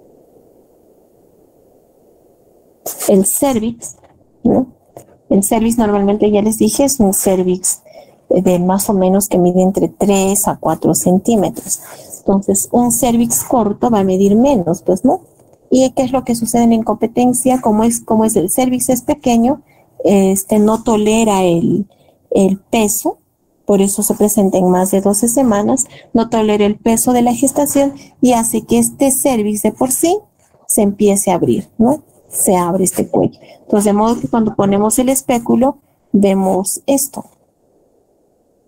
el cervix, ¿no? El cervix normalmente, ya les dije, es un cervix de más o menos que mide entre tres a cuatro centímetros. Entonces, un cervix corto va a medir menos, pues, ¿no? ¿Y qué es lo que sucede en la incompetencia? Como es, como es el cervix es pequeño, este no tolera el, el peso, por eso se presenta en más de doce semanas, no tolera el peso de la gestación y hace que este cervix de por sí se empiece a abrir, ¿no? Se abre este cuello. Entonces, de modo que cuando ponemos el espéculo, vemos esto.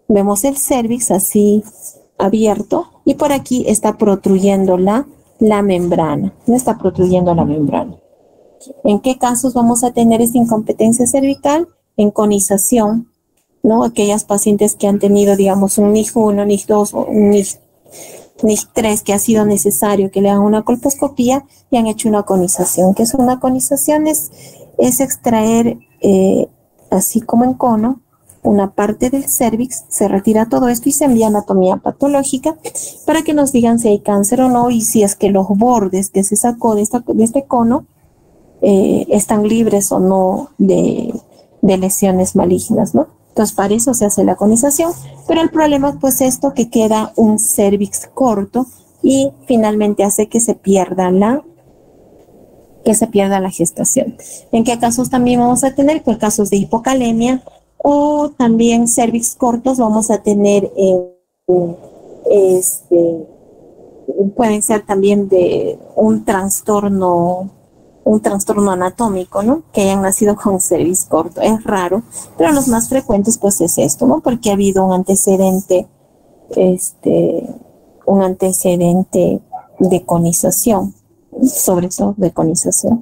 Vemos el cervix así abierto y por aquí está protruyendo la, la membrana, no está protruyendo la membrana. ¿En qué casos vamos a tener esta incompetencia cervical? En conización, ¿no? Aquellas pacientes que han tenido, digamos, un N I C uno, N I C dos o un N I C N I C tres, que ha sido necesario que le hagan una colposcopía y han hecho una conización. ¿Qué es una conización? Es, es extraer, eh, así como en cono, una parte del cervix, se retira todo esto y se envía a anatomía patológica para que nos digan si hay cáncer o no y si es que los bordes que se sacó de, esta, de este cono eh, están libres o no de, de lesiones malignas, ¿no? Entonces, para eso se hace la conización, pero el problema pues esto que queda un cervix corto y finalmente hace que se pierda la que se pierda la gestación. ¿En qué casos también vamos a tener? Pues casos de hipocalemia o también cervix cortos vamos a tener en, este, pueden ser también de un trastorno un trastorno anatómico, ¿no? Que hayan nacido con cervix corto. Es raro, pero los más frecuentes pues es esto, ¿no? Porque ha habido un antecedente, este, un antecedente de conización, sobre todo de conización.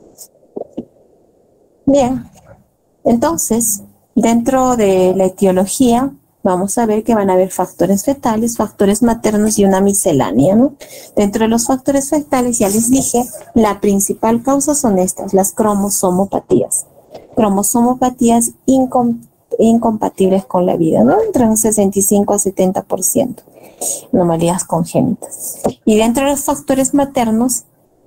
Bien, entonces, dentro de la etiología, vamos a ver que van a haber factores fetales, factores maternos y una miscelánea, ¿no? Dentro de los factores fetales, ya les dije, la principal causa son estas, las cromosomopatías. Cromosomopatías incom incompatibles con la vida, ¿no? Entre un sesenta y cinco a setenta por ciento. Anomalías congénitas. Y dentro de los factores maternos,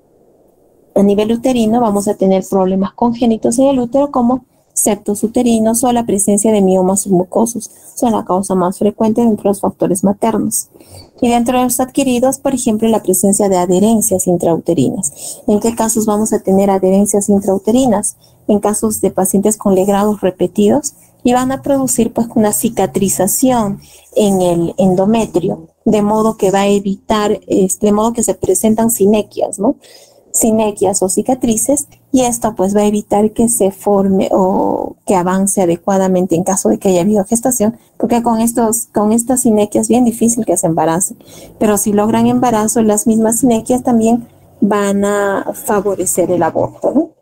a nivel uterino, vamos a tener problemas congénitos en el útero como septos uterinos o la presencia de miomas submucosos. Son la causa más frecuente dentro de los factores maternos. Y dentro de los adquiridos, por ejemplo, la presencia de adherencias intrauterinas. ¿En qué casos vamos a tener adherencias intrauterinas? En casos de pacientes con legrados repetidos y van a producir pues una cicatrización en el endometrio, de modo que va a evitar, de modo que se presentan sinequias, ¿no? Sinequias o cicatrices, y esto pues va a evitar que se forme o que avance adecuadamente en caso de que haya habido gestación, porque con estos, con estas sinequias es bien difícil que se embaracen, pero si logran embarazo, las mismas sinequias también van a favorecer el aborto, ¿no?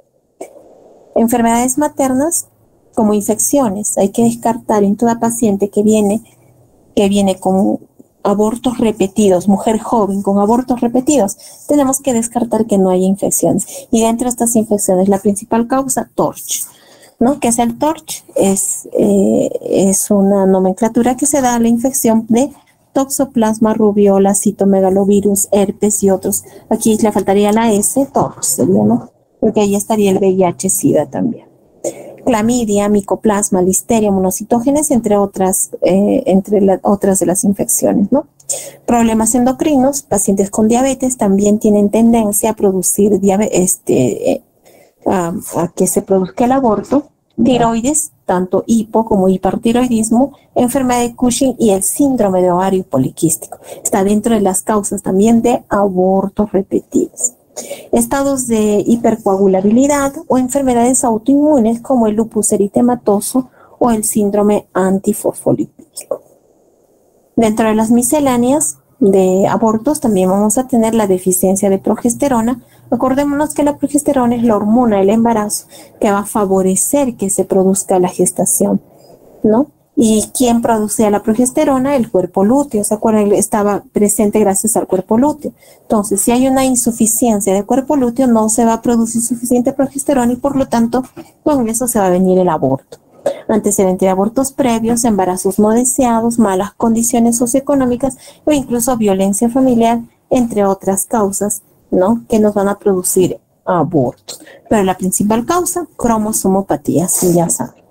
Enfermedades maternas como infecciones, hay que descartar en toda paciente que viene, que viene con abortos repetidos, mujer joven con abortos repetidos, tenemos que descartar que no haya infecciones. Y dentro de estas infecciones, la principal causa, TORCH, ¿no? ¿Qué es el TORCH? Es, eh, es una nomenclatura que se da a la infección de Toxoplasma, rubiola, citomegalovirus, herpes y otros. Aquí le faltaría la S, TORCH sería, ¿no? Porque ahí estaría el V I H-Sida también. Clamidia, micoplasma, listeria, monocitógenes, entre otras, eh, entre la, otras de las infecciones, ¿no? Problemas endocrinos, pacientes con diabetes también tienen tendencia a producir diabetes, este, eh, a, a que se produzca el aborto. Tiroides, tanto hipo como hipertiroidismo, enfermedad de Cushing y el síndrome de ovario poliquístico. Está dentro de las causas también de abortos repetidos. Estados de hipercoagulabilidad o enfermedades autoinmunes como el lupus eritematoso o el síndrome antifosfolípico. Dentro de las misceláneas de abortos también vamos a tener la deficiencia de progesterona. Acordémonos que la progesterona es la hormona del embarazo que va a favorecer que se produzca la gestación, ¿no? ¿Y quién producía la progesterona? El cuerpo lúteo, ¿se acuerdan? Estaba presente gracias al cuerpo lúteo. Entonces, si hay una insuficiencia de cuerpo lúteo, no se va a producir suficiente progesterona y por lo tanto, con eso se va a venir el aborto. Antecedente de abortos previos, embarazos no deseados, malas condiciones socioeconómicas o incluso violencia familiar, entre otras causas, ¿no? Que nos van a producir abortos. Pero la principal causa, cromosomopatía, si ya saben.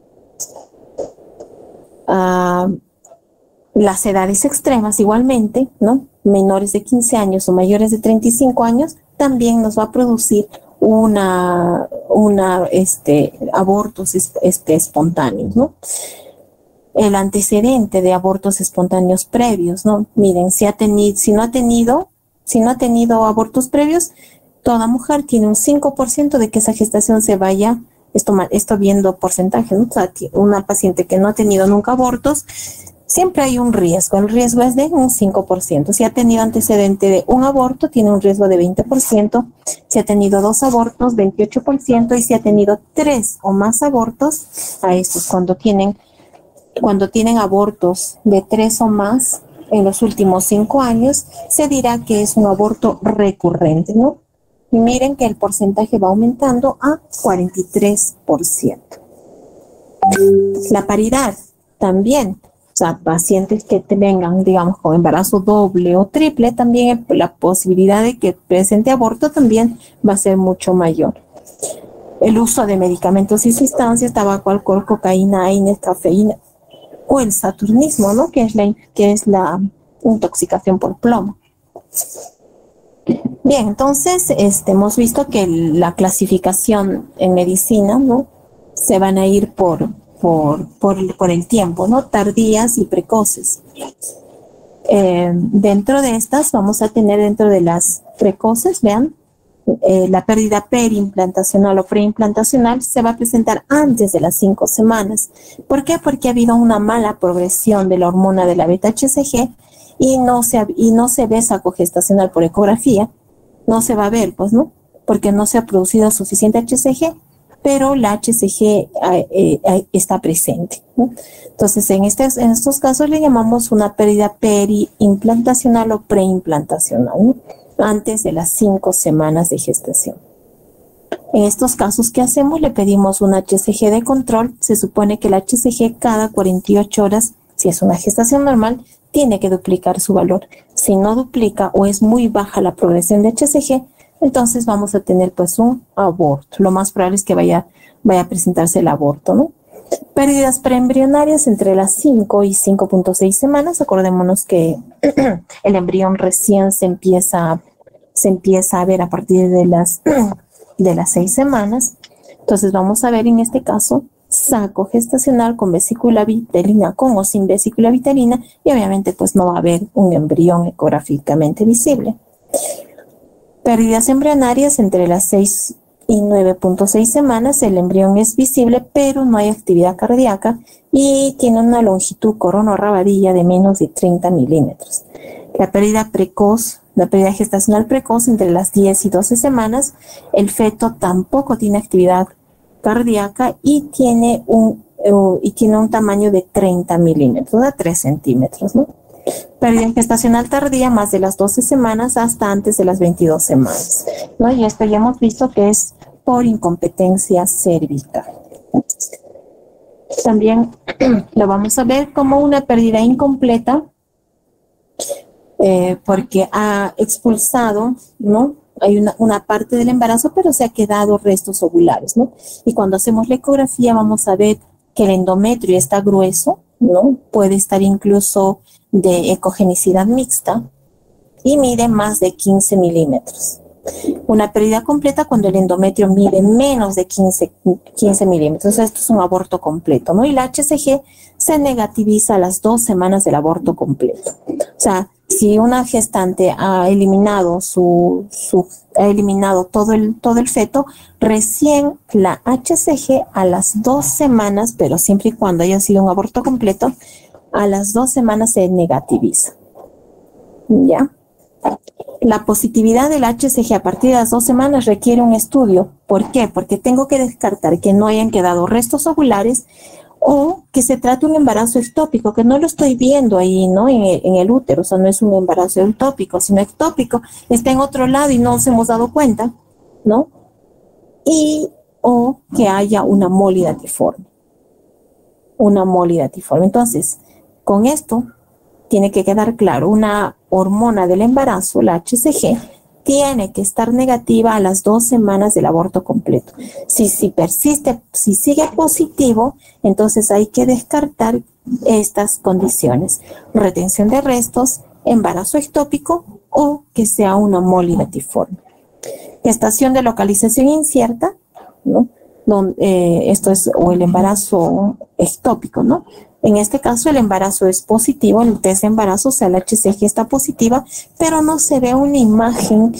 Uh, las edades extremas igualmente, ¿no? Menores de quince años o mayores de treinta y cinco años, también nos va a producir una, una este, abortos este, espontáneos, ¿no? El antecedente de abortos espontáneos previos, ¿no? Miren, si, ha tenido, si, no ha tenido, si no ha tenido abortos previos, toda mujer tiene un cinco por ciento de que esa gestación se vaya Esto, esto viendo porcentajes, ¿no? O sea, una paciente que no ha tenido nunca abortos, siempre hay un riesgo. El riesgo es de un cinco por ciento. Si ha tenido antecedente de un aborto, tiene un riesgo de veinte por ciento. Si ha tenido dos abortos, veintiocho por ciento. Y si ha tenido tres o más abortos, a estos cuando tienen, cuando tienen abortos de tres o más en los últimos cinco años, se dirá que es un aborto recurrente, ¿no? Y miren que el porcentaje va aumentando a cuarenta y tres por ciento. La paridad también. O sea, pacientes que tengan, digamos, con embarazo doble o triple, también la posibilidad de que presente aborto también va a ser mucho mayor. El uso de medicamentos y sustancias, tabaco, alcohol, cocaína, AINES, cafeína o el saturnismo, ¿no? Que es la, que es la intoxicación por plomo. Bien, entonces este, hemos visto que la clasificación en medicina, ¿no? Se van a ir por... Por, por, por el tiempo, ¿no? Tardías y precoces. Eh, dentro de estas vamos a tener dentro de las precoces, vean, eh, la pérdida periimplantacional o preimplantacional se va a presentar antes de las cinco semanas. ¿Por qué? Porque ha habido una mala progresión de la hormona de la beta H C G y no se, y no se ve esa cogestacional por ecografía, no se va a ver, pues, ¿no? Porque no se ha producido suficiente H C G, pero la H C G eh, eh, está presente, ¿no? Entonces, en, este, en estos casos le llamamos una pérdida periimplantacional o preimplantacional, ¿no? Antes de las cinco semanas de gestación. En estos casos, ¿qué hacemos? Le pedimos un H C G de control. Se supone que el H C G cada cuarenta y ocho horas, si es una gestación normal, tiene que duplicar su valor. Si no duplica o es muy baja la progresión de H C G, entonces vamos a tener pues un aborto. Lo más probable es que vaya, vaya a presentarse el aborto, ¿no? Pérdidas preembrionarias entre las cinco y cinco punto seis semanas. Acordémonos que el embrión recién se empieza, se empieza a ver a partir de las, de las seis semanas. Entonces vamos a ver en este caso saco gestacional con vesícula vitelina, con o sin vesícula vitelina, y obviamente pues no va a haber un embrión ecográficamente visible. Pérdidas embrionarias entre las seis y nueve punto seis semanas, el embrión es visible, pero no hay actividad cardíaca y tiene una longitud corono-rabadilla de menos de treinta milímetros. La pérdida precoz, la pérdida gestacional precoz entre las diez y doce semanas, el feto tampoco tiene actividad cardíaca y tiene un, uh, y tiene un tamaño de treinta milímetros, de tres centímetros, ¿no? Pérdida gestacional tardía más de las doce semanas hasta antes de las veintidós semanas, ¿no? Y esto ya hemos visto que es por incompetencia cervical. También lo vamos a ver como una pérdida incompleta eh, porque ha expulsado, ¿no? Hay una, una parte del embarazo, pero se ha quedado restos ovulares, ¿no? Y cuando hacemos la ecografía vamos a ver que el endometrio está grueso, ¿no? Puede estar incluso de ecogenicidad mixta y mide más de quince milímetros. Una pérdida completa cuando el endometrio mide menos de quince, quince milímetros. Esto es un aborto completo, ¿no? Y la H C G se negativiza a las dos semanas del aborto completo. O sea, si una gestante ha eliminado su, su ha eliminado todo el, todo el feto, recién la H C G a las dos semanas, pero siempre y cuando haya sido un aborto completo, a las dos semanas se negativiza. ¿Ya? La positividad del H C G a partir de las dos semanas requiere un estudio. ¿Por qué? Porque tengo que descartar que no hayan quedado restos ovulares o que se trate un embarazo ectópico, que no lo estoy viendo ahí, ¿no? En el, en el útero, o sea, no es un embarazo ectópico, sino ectópico, está en otro lado y no nos hemos dado cuenta, ¿no? Y o que haya una mólida tiforme. Una mólida tiforme. Entonces, con esto tiene que quedar claro, una hormona del embarazo, la H C G, tiene que estar negativa a las dos semanas del aborto completo. Si, si persiste, si sigue positivo, entonces hay que descartar estas condiciones. Retención de restos, embarazo ectópico o que sea una mólida tiforme. Gestación de localización incierta, ¿no? Donde, eh, esto es, o el embarazo ectópico, ¿no? En este caso el embarazo es positivo, el test de embarazo, o sea, la H C G está positiva, pero no se ve una imagen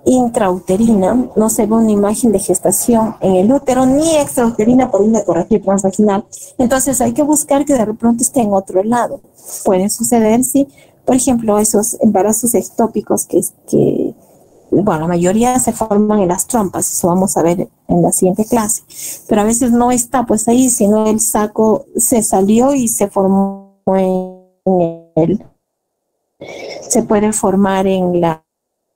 intrauterina, no se ve una imagen de gestación en el útero, ni extrauterina por una ecografía transvaginal. Entonces hay que buscar que de repente esté en otro lado. Puede suceder, sí, por ejemplo, esos embarazos ectópicos que, que bueno, la mayoría se forman en las trompas, eso vamos a ver en la siguiente clase, pero a veces no está pues ahí, sino el saco se salió y se formó en el, se puede formar en la,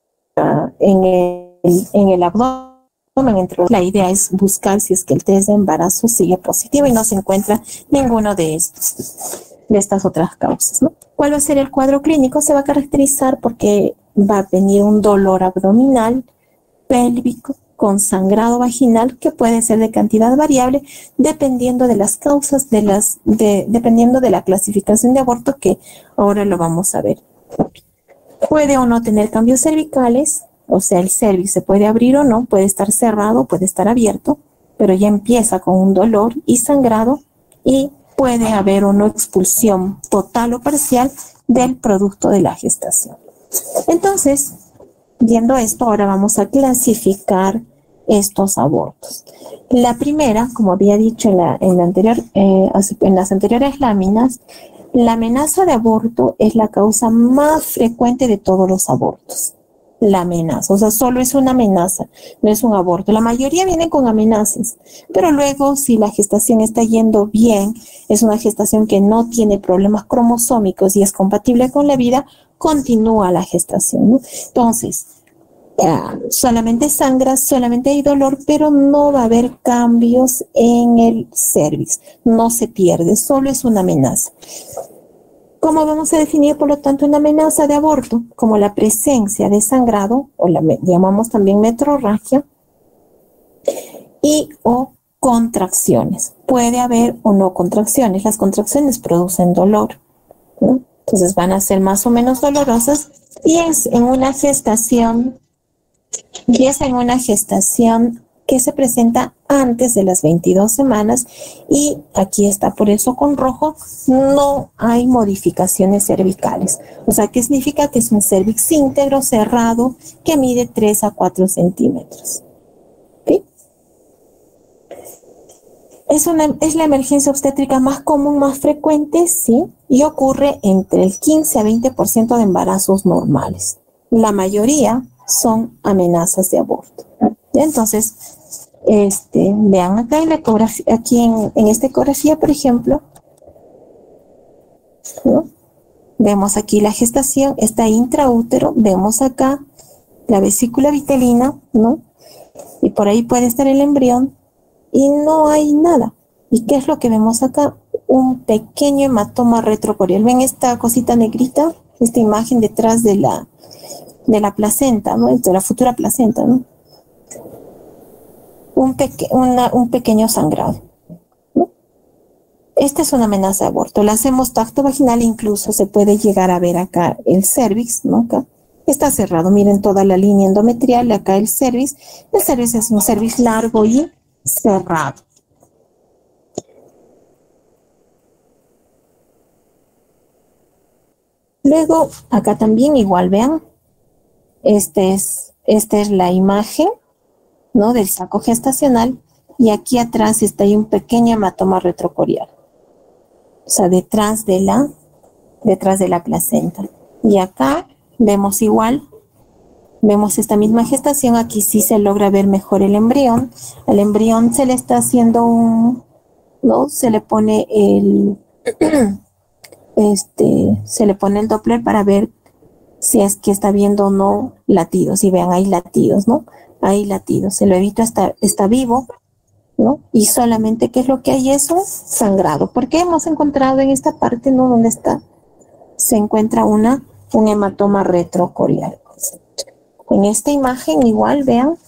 en el, en el abdomen. Entre la idea es buscar si es que el test de embarazo sigue positivo y no se encuentra ninguno de estos, de estas otras causas, ¿no? ¿Cuál va a ser el cuadro clínico? Se va a caracterizar porque va a venir un dolor abdominal, pélvico, con sangrado vaginal, que puede ser de cantidad variable, dependiendo de las causas, de las, de, dependiendo de la clasificación de aborto, que ahora lo vamos a ver. Puede o no tener cambios cervicales, o sea, el cervix se puede abrir o no, puede estar cerrado, puede estar abierto, pero ya empieza con un dolor y sangrado, y puede haber o no expulsión total o parcial del producto de la gestación. Entonces, viendo esto, ahora vamos a clasificar estos abortos. La primera, como había dicho en, la, en, la anterior, eh, en las anteriores láminas, la amenaza de aborto es la causa más frecuente de todos los abortos. La amenaza, o sea, solo es una amenaza, no es un aborto. La mayoría vienen con amenazas, pero luego si la gestación está yendo bien, es una gestación que no tiene problemas cromosómicos y es compatible con la vida, continúa la gestación, ¿no? Entonces, eh, solamente sangra, solamente hay dolor, pero no va a haber cambios en el cervix, no se pierde, solo es una amenaza. ¿Cómo vamos a definir, por lo tanto, una amenaza de aborto? Como la presencia de sangrado, o la llamamos también metrorragia, y o contracciones. Puede haber o no contracciones. Las contracciones producen dolor, ¿no? Entonces van a ser más o menos dolorosas, y es en una gestación, y es en una gestación que se presenta antes de las veintidós semanas, y aquí está por eso con rojo, no hay modificaciones cervicales. O sea, ¿qué significa? Que es un cervix íntegro, cerrado, que mide tres a cuatro centímetros. ¿Sí? ¿Es, una, ¿Es la emergencia obstétrica más común, más frecuente? Sí, y ocurre entre el quince a veinte por ciento de embarazos normales. La mayoría son amenazas de aborto. Entonces, este, vean acá en la ecografía, aquí en, en esta ecografía, por ejemplo, ¿no? Vemos aquí la gestación, está intraútero, vemos acá la vesícula vitelina, ¿no? Y por ahí puede estar el embrión y no hay nada. ¿Y qué es lo que vemos acá? Un pequeño hematoma retrocorial. ¿Ven esta cosita negrita? Esta imagen detrás de la, de la placenta, ¿no? De la futura placenta, ¿no? Un, peque una, un pequeño sangrado, ¿no? Esta es una amenaza de aborto. Le hacemos tacto vaginal, incluso se puede llegar a ver acá el cervix, ¿no? Acá está cerrado. Miren toda la línea endometrial, acá el cervix. El cervix es un cervix largo y cerrado. Luego, acá también igual, vean, este es, esta es la imagen, ¿no? Del saco gestacional, y aquí atrás está ahí un pequeño hematoma retrocorial, o sea, detrás de la, detrás de la placenta. Y acá vemos igual, vemos esta misma gestación. Aquí sí se logra ver mejor el embrión. Al embrión se le está haciendo un, ¿no? Se le pone el, este, se le pone el Doppler para ver si es que está viendo o no latidos. Y vean, hay latidos, ¿no? Hay latidos. El bebito está, está vivo, ¿no? Y solamente, ¿qué es lo que hay? Eso, sangrado. Porque hemos encontrado en esta parte, ¿no? Donde está, se encuentra una, un hematoma retrocorial. En esta imagen igual, vean,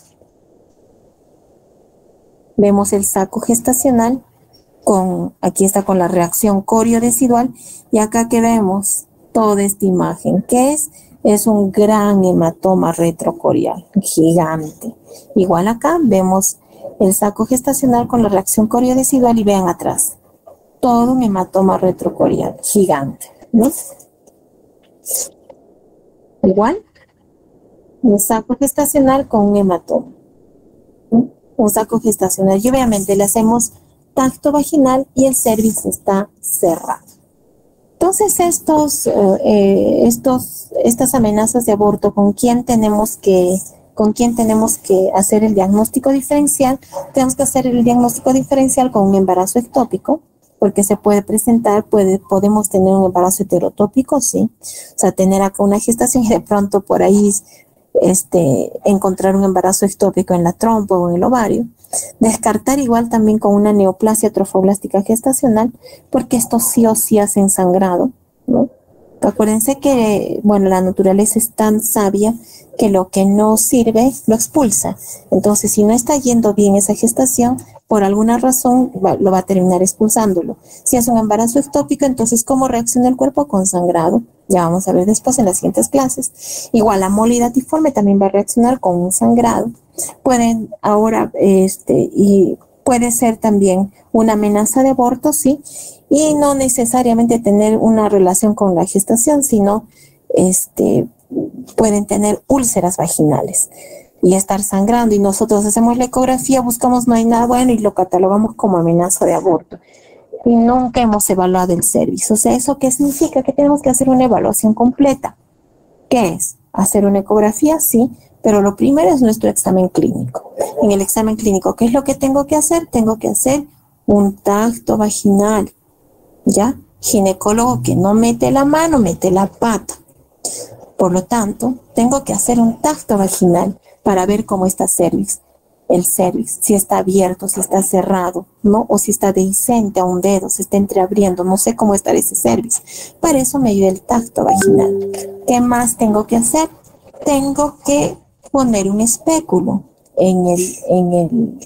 vemos el saco gestacional con, aquí está con la reacción coriodecidual, y acá que vemos toda esta imagen, ¿qué es? Es un gran hematoma retrocorial, gigante. Igual acá vemos el saco gestacional con la reacción coriodecidual, y vean atrás, todo un hematoma retrocorial, gigante, ¿no? Igual. un saco gestacional con un hematoma. ¿Sí? Un saco gestacional. Y obviamente le hacemos tacto vaginal y el cervix está cerrado. Entonces, estos, eh, estos, estas amenazas de aborto, ¿con quién tenemos que, con quién tenemos que hacer el diagnóstico diferencial? Tenemos que hacer el diagnóstico diferencial con un embarazo ectópico, porque se puede presentar, puede, podemos tener un embarazo heterotópico, sí. O sea, tener acá una gestación y de pronto por ahí este, encontrar un embarazo ectópico en la trompa o en el ovario. Descartar igual también con una neoplasia trofoblástica gestacional, porque estos sí o sí hacen sangrado, ¿no? Acuérdense que, bueno, la naturaleza es tan sabia que lo que no sirve lo expulsa. Entonces, si no está yendo bien esa gestación, por alguna razón va, lo va a terminar expulsándolo. Si es un embarazo ectópico, entonces, ¿cómo reacciona el cuerpo? Con sangrado. Ya vamos a ver después en las siguientes clases. Igual la molidatiforme también va a reaccionar con un sangrado. Pueden ahora, este, y puede ser también una amenaza de aborto, sí, y no necesariamente tener una relación con la gestación, sino este, pueden tener úlceras vaginales y estar sangrando, y nosotros hacemos la ecografía, buscamos no hay nada bueno y lo catalogamos como amenaza de aborto. Y nunca hemos evaluado el cervix. O sea, ¿eso qué significa? Que tenemos que hacer una evaluación completa. ¿Qué es? Hacer una ecografía, sí, pero lo primero es nuestro examen clínico. En el examen clínico, ¿qué es lo que tengo que hacer? Tengo que hacer un tacto vaginal, ¿ya? Ginecólogo que no mete la mano, mete la pata. Por lo tanto, tengo que hacer un tacto vaginal para ver cómo está cervix. El cervix, si está abierto, si está cerrado, ¿no? O si está dehiscente a un dedo, se está entreabriendo, no sé cómo está ese cervix. Para eso me ayuda el tacto vaginal. ¿Qué más tengo que hacer? Tengo que poner un espéculo en el, en el,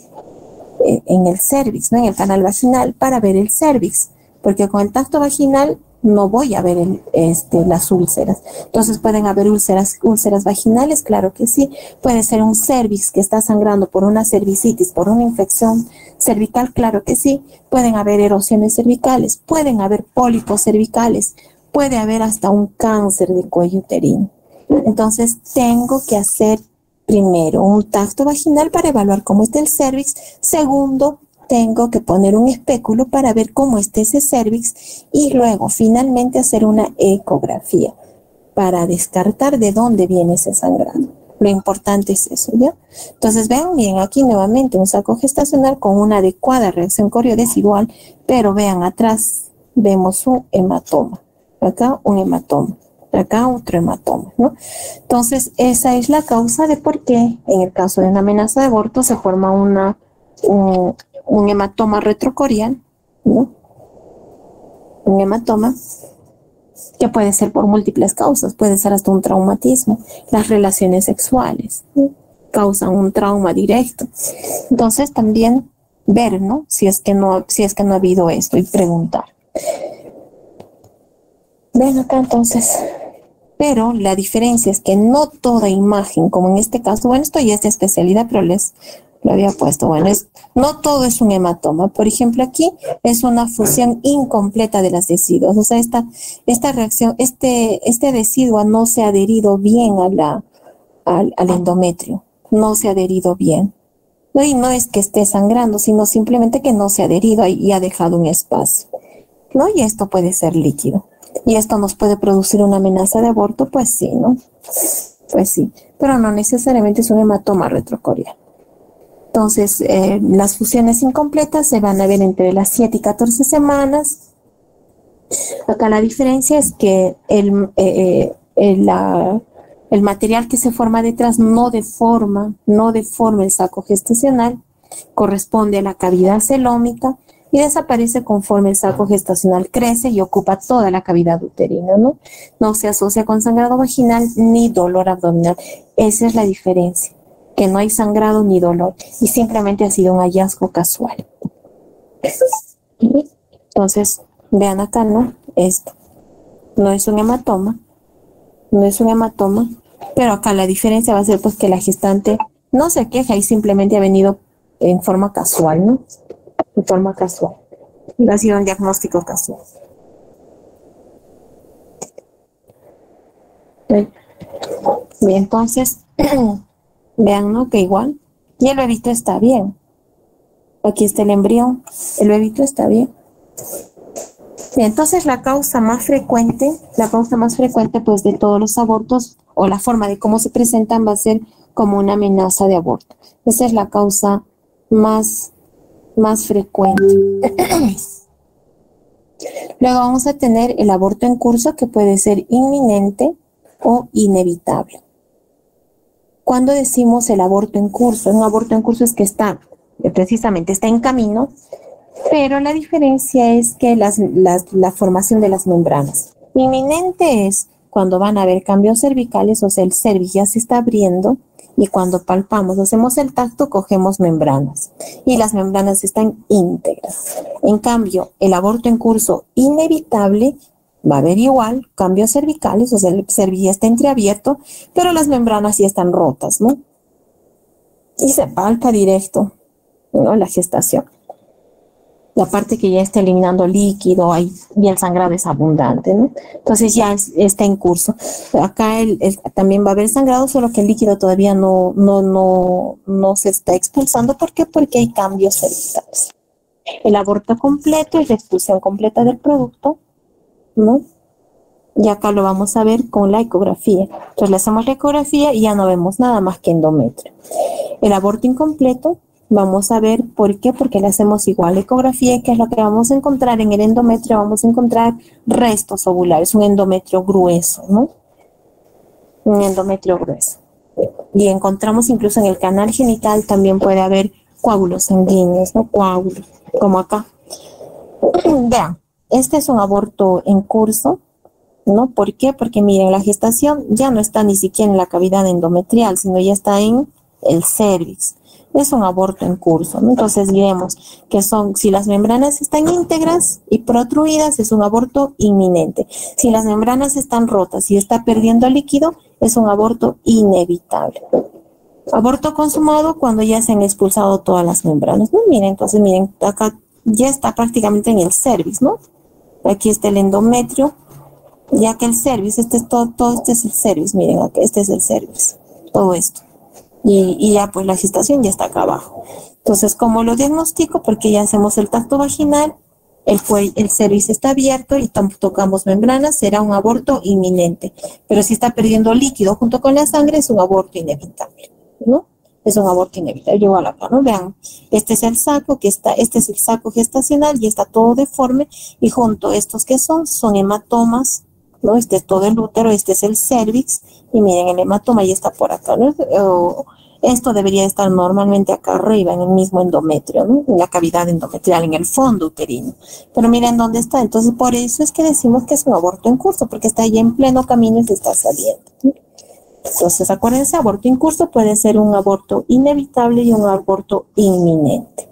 en el cervix, ¿no? En el canal vaginal para ver el cervix, porque con el tacto vaginal no voy a ver el, este, las úlceras. Entonces, ¿pueden haber úlceras, úlceras vaginales? Claro que sí. Puede ser un cervix que está sangrando por una cervicitis, por una infección cervical, claro que sí. Pueden haber erosiones cervicales, pueden haber pólipos cervicales, puede haber hasta un cáncer de cuello uterino. Entonces, tengo que hacer primero un tacto vaginal para evaluar cómo está el cervix. Segundo, tengo que poner un espéculo para ver cómo está ese cervix y luego finalmente hacer una ecografía para descartar de dónde viene ese sangrado. Lo importante es eso, ¿ya? Entonces vean bien aquí nuevamente un saco gestacional con una adecuada reacción coriodesigual, pero vean atrás vemos un hematoma, acá un hematoma, acá otro hematoma, ¿no? Entonces esa es la causa de por qué en el caso de una amenaza de aborto se forma una un, un hematoma retrocorial, ¿no? Un hematoma que puede ser por múltiples causas, puede ser hasta un traumatismo, las relaciones sexuales, ¿no? Causan un trauma directo. Entonces también ver, ¿no? Si es que no, si es que no ha habido esto y preguntar. Ven acá entonces. Pero la diferencia es que no toda imagen, como en este caso, bueno, esto ya es de especialidad, pero les lo había puesto, bueno, es, no todo es un hematoma. Por ejemplo, aquí es una fusión incompleta de las deciduas, o sea, esta, esta reacción, este, este deciduo no se ha adherido bien a la, al, al endometrio, no se ha adherido bien. No, y no es que esté sangrando, sino simplemente que no se ha adherido y ha dejado un espacio, ¿no? Y esto puede ser líquido. ¿Y esto nos puede producir una amenaza de aborto? Pues sí, ¿no? Pues sí, pero no necesariamente es un hematoma retrocorial. Entonces, eh, las fusiones incompletas se van a ver entre las siete y catorce semanas. Acá la diferencia es que el, eh, el, la, el material que se forma detrás no deforma, no deforma el saco gestacional, corresponde a la cavidad celómica y desaparece conforme el saco gestacional crece y ocupa toda la cavidad uterina, ¿no? No se asocia con sangrado vaginal ni dolor abdominal. Esa es la diferencia, que no hay sangrado ni dolor y simplemente ha sido un hallazgo casual. Entonces, vean acá, ¿no? Esto no es un hematoma, no es un hematoma, pero acá la diferencia va a ser pues que la gestante no se queja y simplemente ha venido en forma casual, ¿no? En forma casual. Ha sido un diagnóstico casual. Y entonces, vean, ¿no? Que igual, y el bebito está bien. Aquí está el embrión, el bebito está bien. Bien, entonces la causa más frecuente, la causa más frecuente pues de todos los abortos o la forma de cómo se presentan va a ser como una amenaza de aborto. Esa es la causa más, más frecuente. Luego vamos a tener el aborto en curso, que puede ser inminente o inevitable. Cuando decimos el aborto en curso, un aborto en curso es que está, precisamente está en camino, pero la diferencia es que las, las, la formación de las membranas. Inminente es cuando van a haber cambios cervicales, o sea, el cervix ya se está abriendo, y cuando palpamos, hacemos el tacto, cogemos membranas y las membranas están íntegras. En cambio, el aborto en curso inevitable va a haber igual cambios cervicales, o sea, el cervix ya está entreabierto, pero las membranas ya están rotas, ¿no? Y se palpa directo, ¿no? La gestación. La parte que ya está eliminando líquido ahí, y el sangrado es abundante, ¿no? Entonces ya es, está en curso. Acá el, el, también va a haber sangrado, solo que el líquido todavía no, no, no, no se está expulsando. ¿Por qué? Porque hay cambios cervicales. El aborto completo es la expulsión completa del producto, ¿no? Y acá lo vamos a ver con la ecografía. Entonces le hacemos la ecografía y ya no vemos nada más que endometrio. El aborto incompleto, vamos a ver por qué, porque le hacemos igual ecografía, que es lo que vamos a encontrar en el endometrio. Vamos a encontrar restos ovulares, un endometrio grueso, ¿no? Un endometrio grueso. Y encontramos incluso en el canal genital también puede haber coágulos sanguíneos, ¿no? Coágulos, como acá. Vean, este es un aborto en curso, ¿no? ¿Por qué? Porque miren, la gestación ya no está ni siquiera en la cavidad endometrial, sino ya está en el cervix. Es un aborto en curso, ¿no? Entonces diremos que son, si las membranas están íntegras y protruidas, es un aborto inminente. Si las membranas están rotas y está perdiendo líquido, es un aborto inevitable. Aborto consumado cuando ya se han expulsado todas las membranas, ¿no? Miren, entonces miren, acá ya está prácticamente en el cervix, ¿no? Aquí está el endometrio, ya que el cervix, este es todo, todo este es el cervix, miren, acá, este es el cervix, todo esto. Y, y ya pues la gestación ya está acá abajo. Entonces, ¿cómo lo diagnostico? Porque ya hacemos el tacto vaginal, el cuello, el cervix está abierto y tocamos membranas, será un aborto inminente. Pero si está perdiendo líquido junto con la sangre, es un aborto inevitable, ¿no? Es un aborto inevitable. Yo igual acá, ¿no? Vean, este es el saco que está, este es el saco gestacional y está todo deforme, y junto a estos que son, son hematomas, ¿no? Este es todo el útero, este es el cervix, y miren, el hematoma ya está por acá, ¿no? O, esto debería estar normalmente acá arriba, en el mismo endometrio, ¿no? En la cavidad endometrial, en el fondo uterino. Pero miren dónde está. Entonces, por eso es que decimos que es un aborto en curso, porque está ahí en pleno camino y se está saliendo, ¿no? Entonces, acuérdense, aborto en curso puede ser un aborto inevitable y un aborto inminente.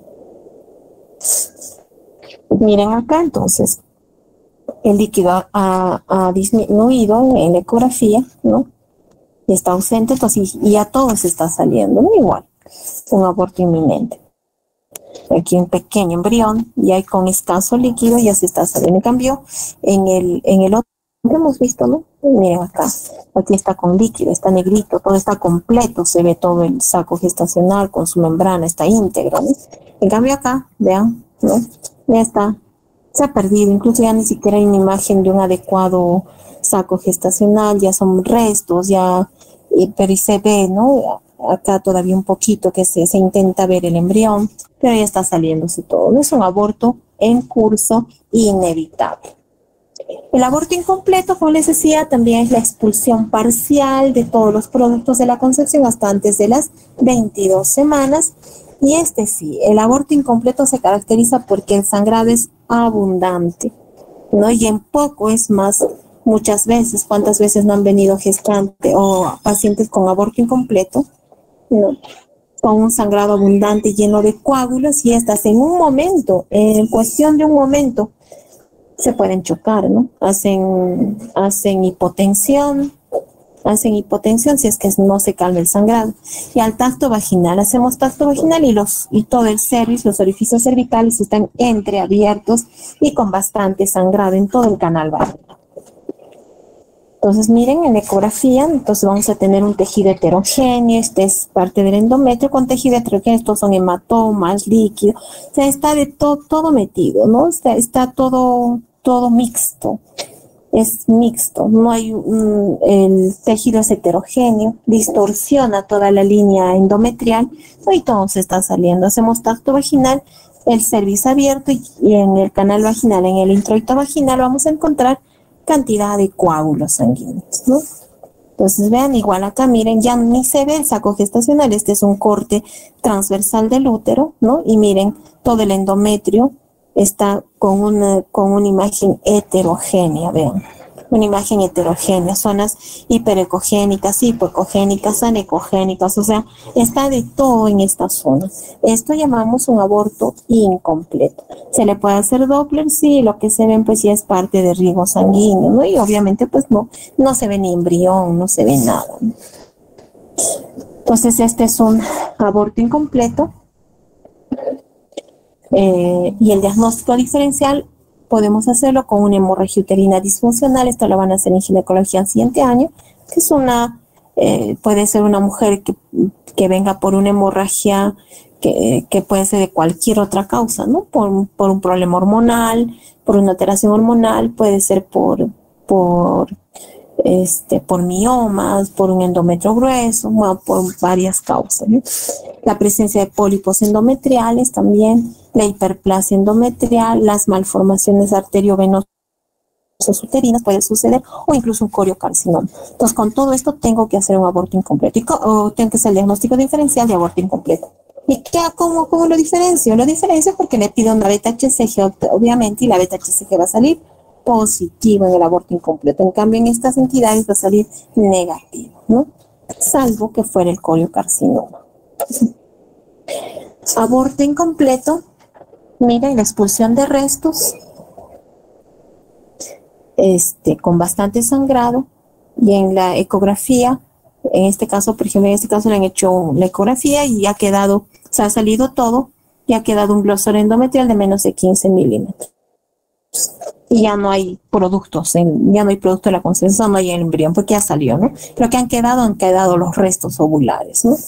Miren acá, entonces, el líquido ha, ha disminuido en la ecografía, ¿no? Y está ausente, entonces y ya todo se está saliendo, ¿no? Igual, un aborto inminente. Aquí un pequeño embrión, y ahí con escaso líquido ya se está saliendo. En cambio, en el, en el otro hemos visto, ¿no? Miren acá, aquí está con líquido, está negrito, todo está completo, se ve todo el saco gestacional con su membrana, está íntegro, ¿no? En cambio acá, vean, ¿no? Ya está, se ha perdido, incluso ya ni siquiera hay una imagen de un adecuado saco gestacional, ya son restos, ya, pero y se ve, ¿no? Acá todavía un poquito que se, se intenta ver el embrión, pero ya está saliéndose todo. Es un aborto en curso inevitable. El aborto incompleto, como les decía, también es la expulsión parcial de todos los productos de la concepción hasta antes de las veintidós semanas. Y este sí, el aborto incompleto se caracteriza porque el sangrado es abundante, ¿no? Y en poco es más. Muchas veces, ¿cuántas veces no han venido gestantes o pacientes con aborto incompleto, ¿no? Con un sangrado abundante lleno de coágulos, y estas en un momento, en cuestión de un momento, se pueden chocar, ¿no? Hacen, hacen hipotensión, hacen hipotensión si es que no se calma el sangrado. Y al tacto vaginal, hacemos tacto vaginal y, los, y todo el cervix, los orificios cervicales están entreabiertos y con bastante sangrado en todo el canal vaginal. Entonces, miren, en la ecografía, entonces vamos a tener un tejido heterogéneo, este es parte del endometrio, con tejido heterogéneo, estos son hematomas, líquidos, o sea, está de todo, todo metido, ¿no? Está, está todo, todo mixto, es mixto, no hay un, el tejido es heterogéneo, distorsiona toda la línea endometrial, ¿no? Y todo se está saliendo. Hacemos tacto vaginal, el cervix abierto y, y en el canal vaginal, en el introito vaginal, vamos a encontrar cantidad de coágulos sanguíneos, ¿no? Entonces vean, igual acá, miren, ya ni se ve el saco gestacional, este es un corte transversal del útero, ¿no? Y miren, todo el endometrio está con una, con una imagen heterogénea, vean, una imagen heterogénea, zonas hiperecogénicas, hipoecogénicas, anecogénicas, o sea, está de todo en esta zona. Esto llamamos un aborto incompleto. Se le puede hacer Doppler, sí, lo que se ven pues ya es parte de riego sanguíneo, ¿no? Y obviamente pues no, no se ve ni embrión, no se ve nada, ¿no? Entonces este es un aborto incompleto. Eh, y el diagnóstico diferencial podemos hacerlo con una hemorragia uterina disfuncional. Esto lo van a hacer en ginecología el siguiente año, que es una, eh, puede ser una mujer que, que venga por una hemorragia que, que puede ser de cualquier otra causa, ¿no? Por, por un problema hormonal, por una alteración hormonal, puede ser por, por, este, por miomas, por un endometrio grueso, bueno, por varias causas, ¿no? La presencia de pólipos endometriales también, la hiperplasia endometrial, las malformaciones arteriovenosas uterinas puede suceder, o incluso un coriocarcinoma. Entonces, con todo esto tengo que hacer un aborto incompleto, y o tengo que hacer el diagnóstico diferencial de aborto incompleto. ¿Y qué, cómo, cómo lo diferencio? Lo diferencio porque le pido una beta H C G, obviamente, y la beta H C G va a salir positiva en el aborto incompleto. En cambio, en estas entidades va a salir negativo, ¿no? Salvo que fuera el coriocarcinoma. Aborto incompleto, miren, la expulsión de restos, este, con bastante sangrado, y en la ecografía, en este caso, por ejemplo, en este caso le han hecho la ecografía y ha quedado, se ha salido todo, y ha quedado un glosor endometrial de menos de quince milímetros. Y ya no hay productos, en, ya no hay producto de la concepción, no hay el embrión, porque ya salió, ¿no? Pero que han quedado, han quedado los restos ovulares, ¿no?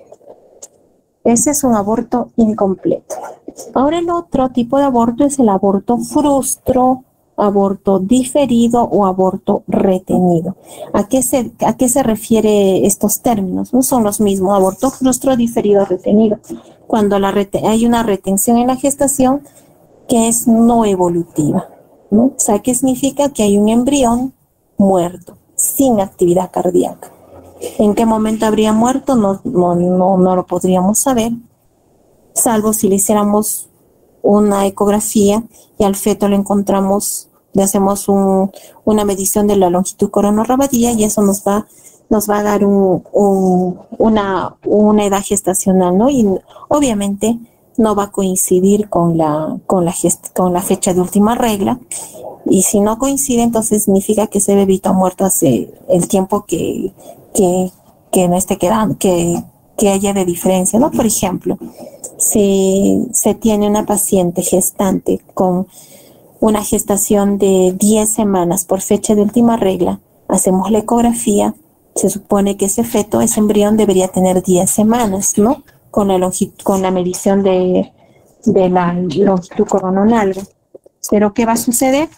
Ese es un aborto incompleto. Ahora el otro tipo de aborto es el aborto frustro, aborto diferido o aborto retenido. ¿A qué se, a qué se refiere estos términos? No son los mismos, aborto frustro, diferido, retenido. Cuando la rete, hay una retención en la gestación que es no evolutiva, ¿no? O sea, ¿qué significa? Que hay un embrión muerto, sin actividad cardíaca. ¿En qué momento habría muerto? No, no, no, no lo podríamos saber, salvo si le hiciéramos una ecografía y al feto le encontramos, le hacemos un, una medición de la longitud coronarrabadilla y eso nos va, nos va a dar un, un, una, una edad gestacional, ¿no? Y obviamente no va a coincidir con la, con la, gest, con la fecha de última regla, y si no coincide, entonces significa que ese bebito ha muerto hace el tiempo que que, que no esté quedando, que, que haya de diferencia, ¿no? Por ejemplo, si se tiene una paciente gestante con una gestación de diez semanas por fecha de última regla, hacemos la ecografía, se supone que ese feto, ese embrión debería tener diez semanas, ¿no? Con la longitud, con la medición de, de la longitud coronal. Pero ¿qué va a suceder?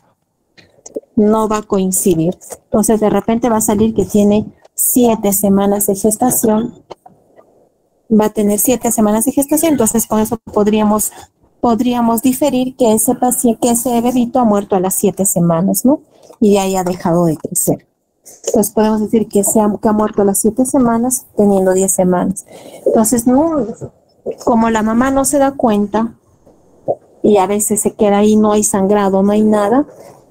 No va a coincidir. Entonces de repente va a salir que tiene siete semanas de gestación, va a tener siete semanas de gestación, entonces con eso podríamos, podríamos diferir que ese paciente, que ese bebito ha muerto a las siete semanas, ¿no? Y ya haya dejado de crecer. Entonces podemos decir que, se ha, que ha muerto a las siete semanas teniendo diez semanas. Entonces, no, como la mamá no se da cuenta y a veces se queda ahí, no hay sangrado, no hay nada,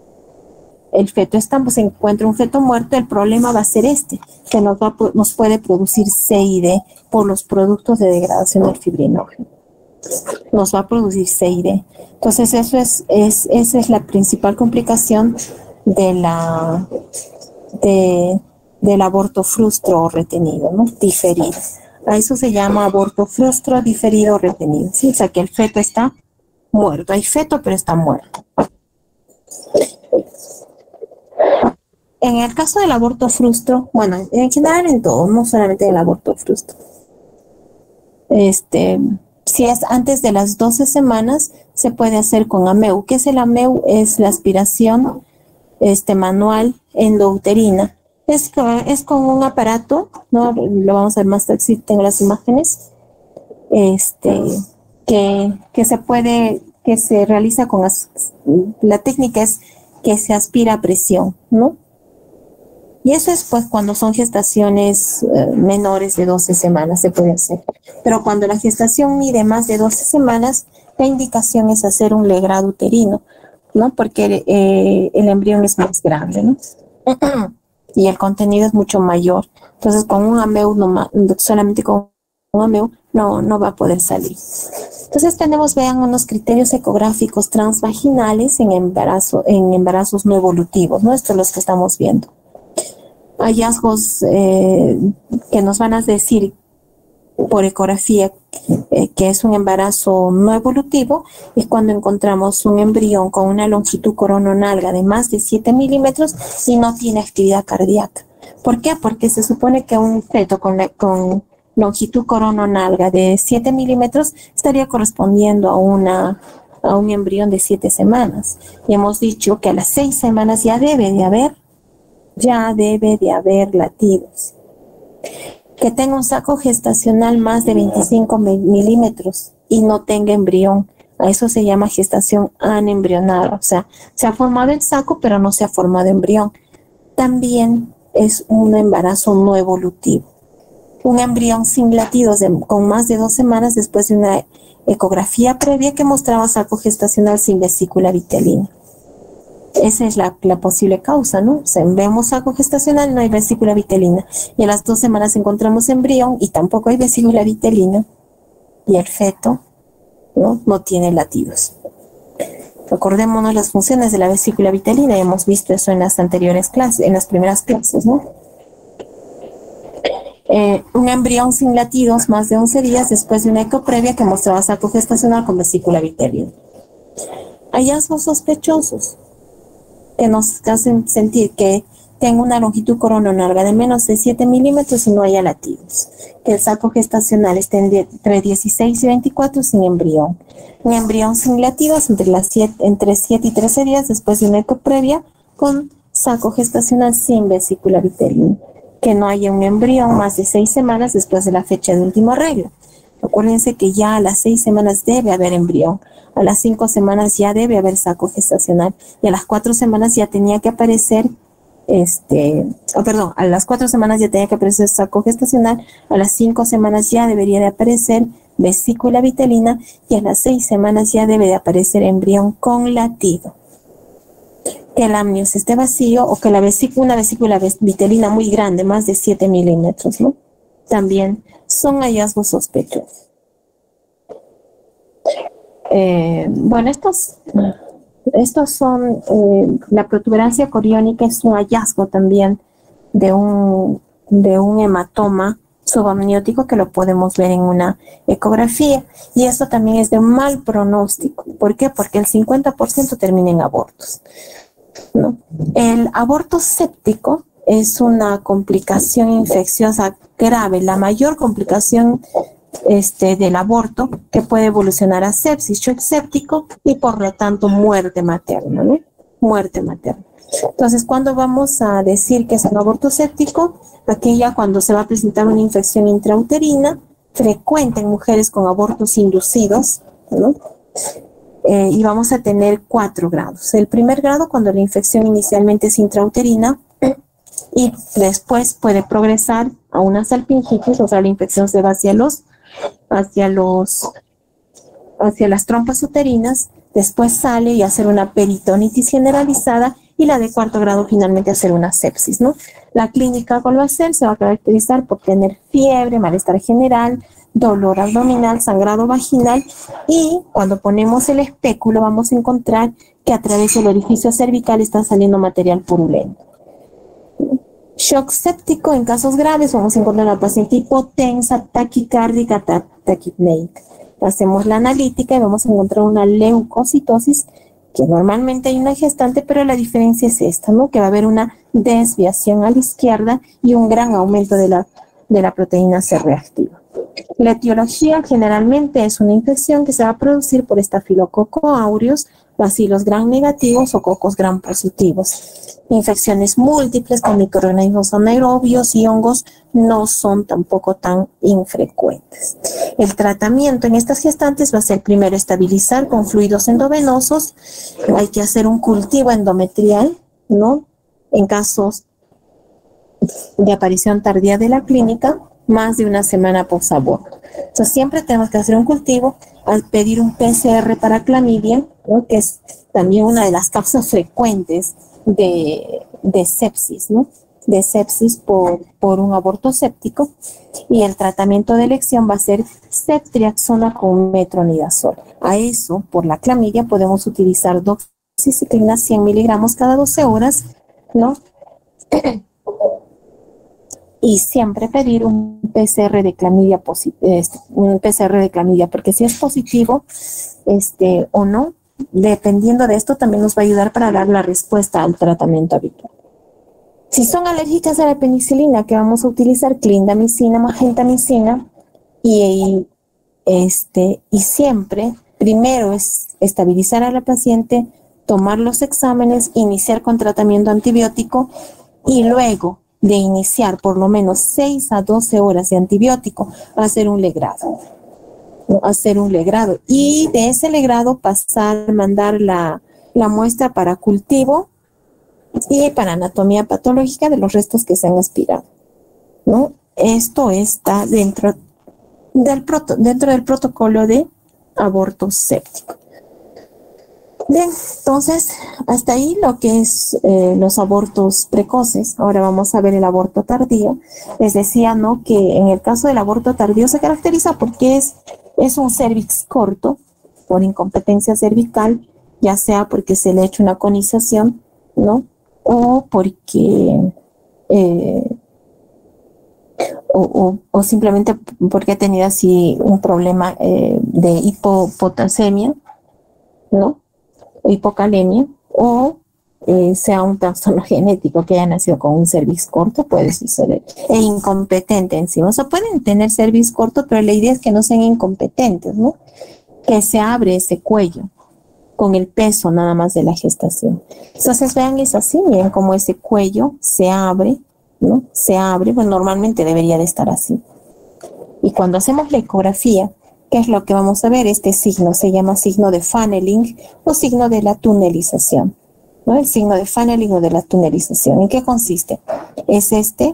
el feto está, pues se encuentra un feto muerto, el problema va a ser este, que nos, va, nos puede producir C I D por los productos de degradación del fibrinógeno. Nos va a producir C I D. Entonces eso es, es, esa es la principal complicación de la, de, del aborto frustro o retenido, ¿no? Diferido. A eso se llama aborto frustro, diferido o retenido, ¿sí? O sea que el feto está muerto. Hay feto, pero está muerto. En el caso del aborto frustro, bueno, en general en todo, no solamente el aborto frustro. Este, si es antes de las doce semanas, se puede hacer con A M E U. ¿Qué es el A M E U? Es la aspiración este, manual endouterina. Es, es con un aparato, ¿no? Lo vamos a ver más tarde si tengo las imágenes. Este, que, que se puede, que se realiza con, as, la técnica es que se aspira a presión, ¿no? Y eso es pues cuando son gestaciones eh, menores de doce semanas se puede hacer. Pero cuando la gestación mide más de doce semanas, la indicación es hacer un legrado uterino, ¿no? Porque eh, el embrión es más grande, ¿no? Y el contenido es mucho mayor. Entonces con un A M E U, no, solamente con un A M E U, no, no va a poder salir. Entonces tenemos, vean, unos criterios ecográficos transvaginales en embarazo, en embarazos no evolutivos, ¿no? Estos son los que estamos viendo. Hallazgos eh, que nos van a decir por ecografía eh, que es un embarazo no evolutivo es cuando encontramos un embrión con una longitud corononalga de más de siete milímetros y no tiene actividad cardíaca. ¿Por qué? Porque se supone que un feto con, la, con longitud corononalga de siete milímetros estaría correspondiendo a, una, a un embrión de siete semanas. Y hemos dicho que a las seis semanas ya debe de haber ya debe de haber latidos. Que tenga un saco gestacional más de veinticinco milímetros y no tenga embrión. A eso se llama gestación anembrionada. O sea, se ha formado el saco, pero no se ha formado embrión. También es un embarazo no evolutivo. Un embrión sin latidos de, con más de dos semanas después de una ecografía previa que mostraba saco gestacional sin vesícula vitelina. Esa es la, la posible causa, ¿no? O sea, vemos saco gestacional, no hay vesícula vitelina. Y a las dos semanas encontramos embrión y tampoco hay vesícula vitelina. Y el feto, ¿no? No tiene latidos. Recordémonos las funciones de la vesícula vitelina. Hemos visto eso en las anteriores clases, en las primeras clases, ¿no? Eh, un embrión sin latidos más de once días después de una eco previa que mostraba saco gestacional con vesícula vitelina. Hallazgos sospechosos que nos hacen sentir que tenga una longitud corononalga de menos de siete milímetros y no haya latidos. Que el saco gestacional esté entre dieciséis y veinticuatro sin embrión. Un embrión sin latidos entre, las siete, entre siete y trece días después de una eco previa con saco gestacional sin vesícula vitelina. Que no haya un embrión más de seis semanas después de la fecha de último arreglo. Acuérdense que ya a las seis semanas debe haber embrión. A las cinco semanas ya debe haber saco gestacional y a las cuatro semanas ya tenía que aparecer, este, oh, perdón, a las cuatro semanas ya tenía que aparecer saco gestacional, a las cinco semanas ya debería de aparecer vesícula vitelina y a las seis semanas ya debe de aparecer embrión con latido. Que el amnios esté vacío o que la vesícula, una vesícula vitelina muy grande, más de siete milímetros, ¿no? También son hallazgos sospechosos. Eh, bueno, estos, estos son, eh, la protuberancia coriónica es un hallazgo también de un, de un hematoma subamniótico que lo podemos ver en una ecografía y esto también es de mal pronóstico. ¿Por qué? Porque el cincuenta por ciento termina en abortos, ¿no? El aborto séptico es una complicación infecciosa grave, la mayor complicación Este, del aborto que puede evolucionar a sepsis, shock séptico y por lo tanto muerte materna, ¿no? Muerte materna. Entonces, ¿cuándo vamos a decir que es un aborto séptico? Aquella cuando se va a presentar una infección intrauterina frecuente en mujeres con abortos inducidos, ¿no? Eh, y vamos a tener cuatro grados. El primer grado cuando la infección inicialmente es intrauterina y después puede progresar a una salpingitis, o sea, la infección se va hacia los hacia los hacia las trompas uterinas, después sale y hacer una peritonitis generalizada y la de cuarto grado finalmente hacer una sepsis, ¿no? La clínica, ¿cuál va a ser? Se va a caracterizar por tener fiebre, malestar general, dolor abdominal, sangrado vaginal y cuando ponemos el espéculo vamos a encontrar que a través del orificio cervical está saliendo material purulento. Shock séptico en casos graves, vamos a encontrar a la paciente hipotensa, taquicárdica, taquipneica. Hacemos la analítica y vamos a encontrar una leucocitosis, que normalmente hay una gestante, pero la diferencia es esta, ¿no? Que va a haber una desviación a la izquierda y un gran aumento de la, de la proteína C reactiva. La etiología generalmente es una infección que se va a producir por estafilococo aureus, bacilos gram negativos o cocos gram positivos. Infecciones múltiples con microorganismos anaerobios y hongos no son tampoco tan infrecuentes. El tratamiento en estas gestantes va a ser primero estabilizar con fluidos endovenosos. Hay que hacer un cultivo endometrial, ¿no? En casos de aparición tardía de la clínica, más de una semana posaborto. Entonces siempre tenemos que hacer un cultivo, al pedir un P C R para clamidia, ¿no? Que es también una de las causas frecuentes de, de sepsis, ¿no? De sepsis por, por un aborto séptico, y el tratamiento de elección va a ser ceftriaxona con metronidazol. A eso, por la clamidia, podemos utilizar doxiciclina cien miligramos cada doce horas, ¿no? Y siempre pedir un P C R de clamidia, este, un P C R de clamidia, porque si es positivo este, o no, dependiendo de esto, también nos va a ayudar para dar la respuesta al tratamiento habitual. Si son alérgicas a la penicilina, que vamos a utilizar clindamicina, magentamicina, y, este, y siempre, primero es estabilizar a la paciente, tomar los exámenes, iniciar con tratamiento antibiótico, y luego de iniciar por lo menos seis a doce horas de antibiótico, hacer un legrado, ¿no? Hacer un legrado, y de ese legrado pasar, mandar la, la muestra para cultivo y para anatomía patológica de los restos que se han aspirado, ¿no? Esto está dentro del, proto, dentro del protocolo de aborto séptico. Bien, entonces, hasta ahí lo que es eh, los abortos precoces. Ahora vamos a ver el aborto tardío. Les decía, ¿no?, que en el caso del aborto tardío se caracteriza porque es, es un cervix corto por incompetencia cervical, ya sea porque se le ha hecho una conización, ¿no?, o porque eh, o, o, o simplemente porque ha tenido así un problema eh, de hipopotasemia, ¿no?, hipocalemia, o eh, sea un trastorno genético que haya nacido con un cervix corto, puede suceder, e incompetente encima. O sea, pueden tener cervix corto, pero la idea es que no sean incompetentes, ¿no? Que se abre ese cuello con el peso nada más de la gestación. Entonces vean, es así, miren cómo ese cuello se abre, ¿no? Se abre, pues normalmente debería de estar así. Y cuando hacemos la ecografía, ¿qué es lo que vamos a ver? Este signo se llama signo de funneling o signo de la tunelización, ¿no? El signo de funneling o de la tunelización. ¿En qué consiste? Es este,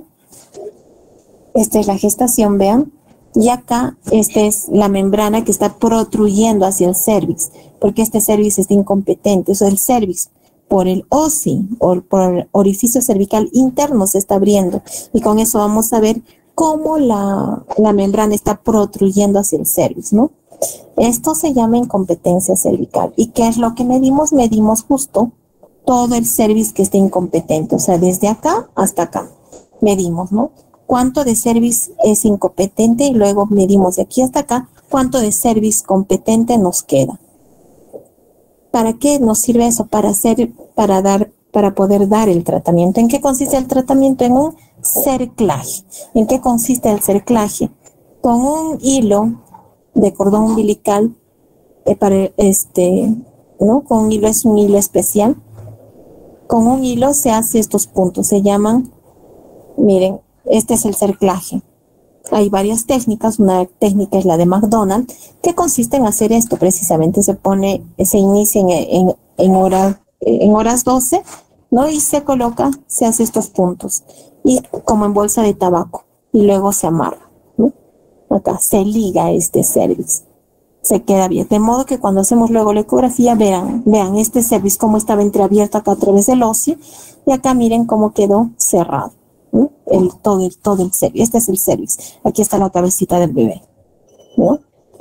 esta es la gestación, vean, y acá esta es la membrana que está protruyendo hacia el cervix, porque este cervix está incompetente. O sea, el cervix por el O S I o por el orificio cervical interno se está abriendo, y con eso vamos a ver cómo la, la membrana está protruyendo hacia el cervix, ¿no? Esto se llama incompetencia cervical. ¿Y qué es lo que medimos? Medimos justo todo el cervix que esté incompetente, o sea, desde acá hasta acá. Medimos, ¿no? Cuánto de cervix es incompetente, y luego medimos de aquí hasta acá cuánto de cervix competente nos queda. ¿Para qué nos sirve eso? Para hacer, para dar, para poder dar el tratamiento. ¿En qué consiste el tratamiento? En un cerclaje. ¿En qué consiste el cerclaje? Con un hilo de cordón umbilical, eh, para este, ¿no? Con un hilo, es un hilo especial. Con un hilo se hace estos puntos, se llaman, miren, este es el cerclaje. Hay varias técnicas, una técnica es la de McDonald, que consiste en hacer esto precisamente. Se pone, se inicia en, en, en, hora, en horas doce, ¿no? Y se coloca, se hace estos puntos, y como en bolsa de tabaco, y luego se amarra, ¿no? Acá se liga este cervix, se queda bien, de modo que cuando hacemos luego la ecografía, vean, vean este cervix cómo estaba entreabierto acá a través del óseo, y acá miren cómo quedó cerrado, ¿no? El, todo, el, todo el cervix. Este es el cervix, aquí está la cabecita del bebé, ¿no?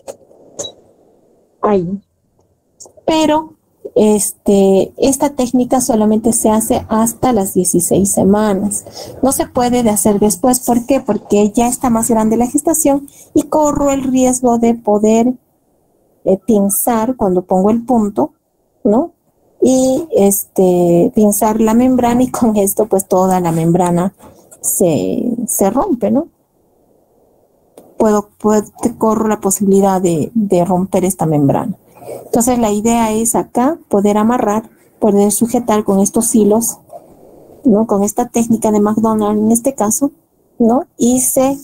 Ahí. Pero Este, esta técnica solamente se hace hasta las dieciséis semanas. No se puede de hacer después. ¿Por qué? Porque ya está más grande la gestación y corro el riesgo de poder eh, pinzar cuando pongo el punto, ¿no? y este, pinzar la membrana, y con esto pues toda la membrana se, se rompe, ¿no? Puedo, puedo, corro la posibilidad de, de romper esta membrana. Entonces la idea es acá poder amarrar, poder sujetar con estos hilos, ¿no? Con esta técnica de McDonald en este caso, ¿no? Y se,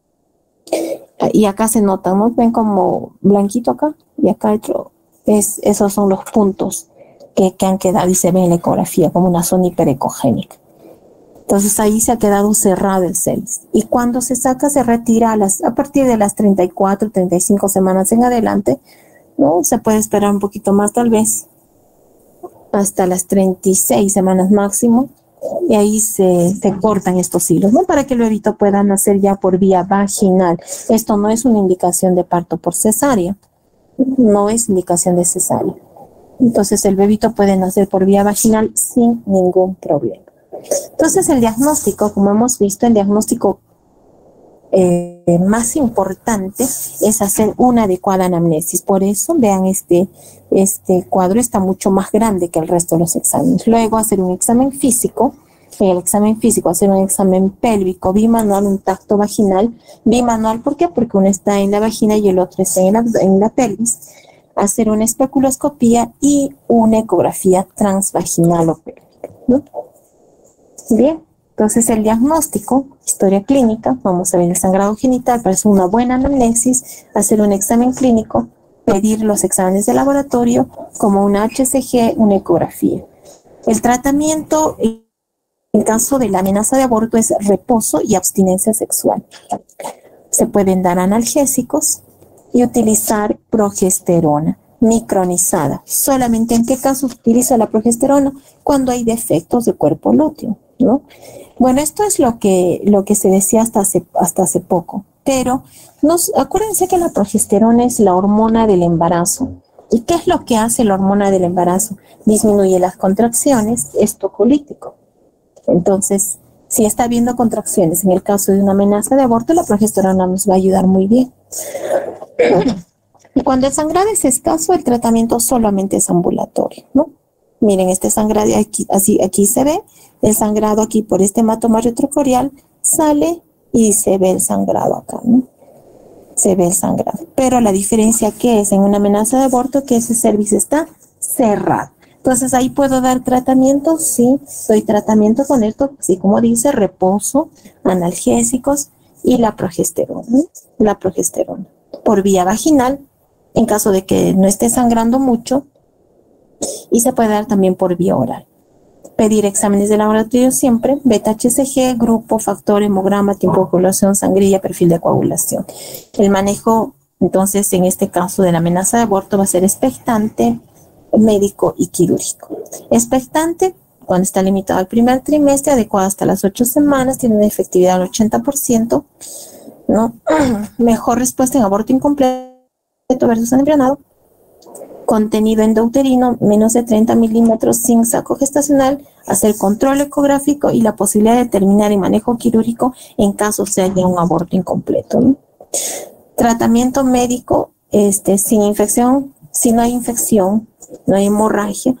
y acá se nota, ¿no? Ven como blanquito acá, y acá otro, es, esos son los puntos que, que han quedado y se ve en la ecografía como una zona hiperecogénica. Entonces ahí se ha quedado cerrado el cervix. Y cuando se saca, se retira a, las, a partir de las treinta y cuatro, treinta y cinco semanas en adelante, ¿no? Se puede esperar un poquito más tal vez, hasta las treinta y seis semanas máximo, y ahí se, se cortan estos hilos, ¿no? Para que el bebito pueda nacer ya por vía vaginal. Esto no es una indicación de parto por cesárea, no es indicación de cesárea. Entonces el bebito puede nacer por vía vaginal sin ningún problema. Entonces el diagnóstico, como hemos visto, el diagnóstico eh, más importante es hacer una adecuada anamnesis. Por eso, vean, este, este cuadro está mucho más grande que el resto de los exámenes. Luego hacer un examen físico, en el examen físico hacer un examen pélvico bimanual, un tacto vaginal bimanual. ¿Por qué? Porque uno está en la vagina y el otro está en la, en la pelvis. Hacer una especuloscopía y una ecografía transvaginal o pélvica, ¿no? Bien, entonces el diagnóstico, historia clínica, vamos a ver el sangrado genital, para hacer una buena anamnesis, hacer un examen clínico, pedir los exámenes de laboratorio como una H C G, una ecografía. El tratamiento en caso de la amenaza de aborto es reposo y abstinencia sexual. Se pueden dar analgésicos y utilizar progesterona micronizada. ¿Solamente en qué caso utiliza la progesterona? Cuando hay defectos de cuerpo lúteo, ¿no? Bueno, esto es lo que, lo que se decía hasta hace, hasta hace poco, pero nos, acuérdense que la progesterona es la hormona del embarazo. ¿Y qué es lo que hace la hormona del embarazo? Disminuye las contracciones, es tocolítico. Entonces, si está habiendo contracciones en el caso de una amenaza de aborto, la progesterona nos va a ayudar muy bien. Y cuando el sangrado es escaso, el tratamiento solamente es ambulatorio, ¿no? Miren, este sangrado aquí, así, aquí se ve el sangrado aquí por este hematoma retrocorial, sale y se ve el sangrado acá, ¿no? Se ve el sangrado. Pero la diferencia que es en una amenaza de aborto, que ese cervix está cerrado. Entonces ahí puedo dar tratamiento, sí, doy tratamiento con esto, así como dice, reposo, analgésicos y la progesterona, ¿no? La progesterona por vía vaginal, en caso de que no esté sangrando mucho, y se puede dar también por vía oral. Pedir exámenes de laboratorio siempre, beta H C G, grupo, factor, hemograma, tiempo de coagulación, sangrilla, perfil de coagulación. El manejo, entonces, en este caso de la amenaza de aborto va a ser expectante, médico y quirúrgico. Expectante, cuando está limitado al primer trimestre, adecuado hasta las ocho semanas, tiene una efectividad del ochenta por ciento, ¿no? Mejor respuesta en aborto incompleto versus embrionado. Contenido endouterino menos de treinta milímetros sin saco gestacional, hacer control ecográfico y la posibilidad de terminar en manejo quirúrgico en caso se haya un aborto incompleto, ¿no? Tratamiento médico, este, sin infección, si no hay infección, no hay hemorragia,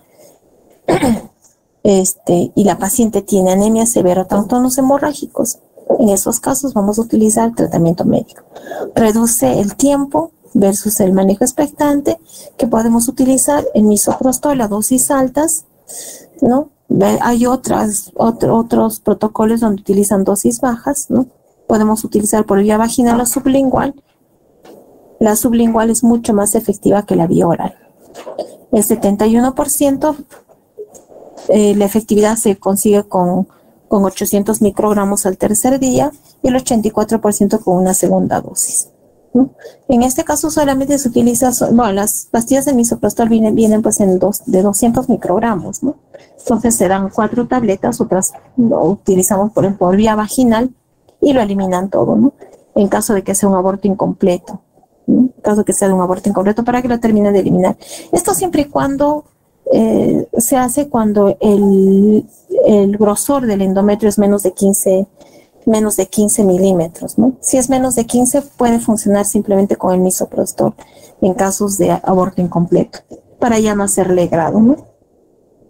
este, y la paciente tiene anemia severa o trastornos hemorrágicos, en esos casos vamos a utilizar tratamiento médico. Reduce el tiempo versus el manejo expectante, que podemos utilizar el misoprostol a dosis altas, ¿no? Hay otras, otro, otros protocolos donde utilizan dosis bajas, ¿no? Podemos utilizar por vía vaginal o sublingual. La sublingual es mucho más efectiva que la vía oral. El setenta y uno por ciento eh, la efectividad se consigue con, con ochocientos microgramos al tercer día y el ochenta y cuatro por ciento con una segunda dosis, ¿no? En este caso solamente se utiliza, bueno, las pastillas de misoprostol vienen, vienen pues en dos, de doscientos microgramos, ¿no? Entonces se dan cuatro tabletas, otras lo utilizamos por, por vía vaginal y lo eliminan todo, ¿no? En caso de que sea un aborto incompleto, ¿no? En caso de que sea de un aborto incompleto, para que lo terminen de eliminar. Esto siempre y cuando eh, se hace cuando el, el grosor del endometrio es menos de quince menos de quince milímetros, ¿no? Si es menos de quince, puede funcionar simplemente con el misoprostol en casos de aborto incompleto, para ya no hacerle grado, ¿no?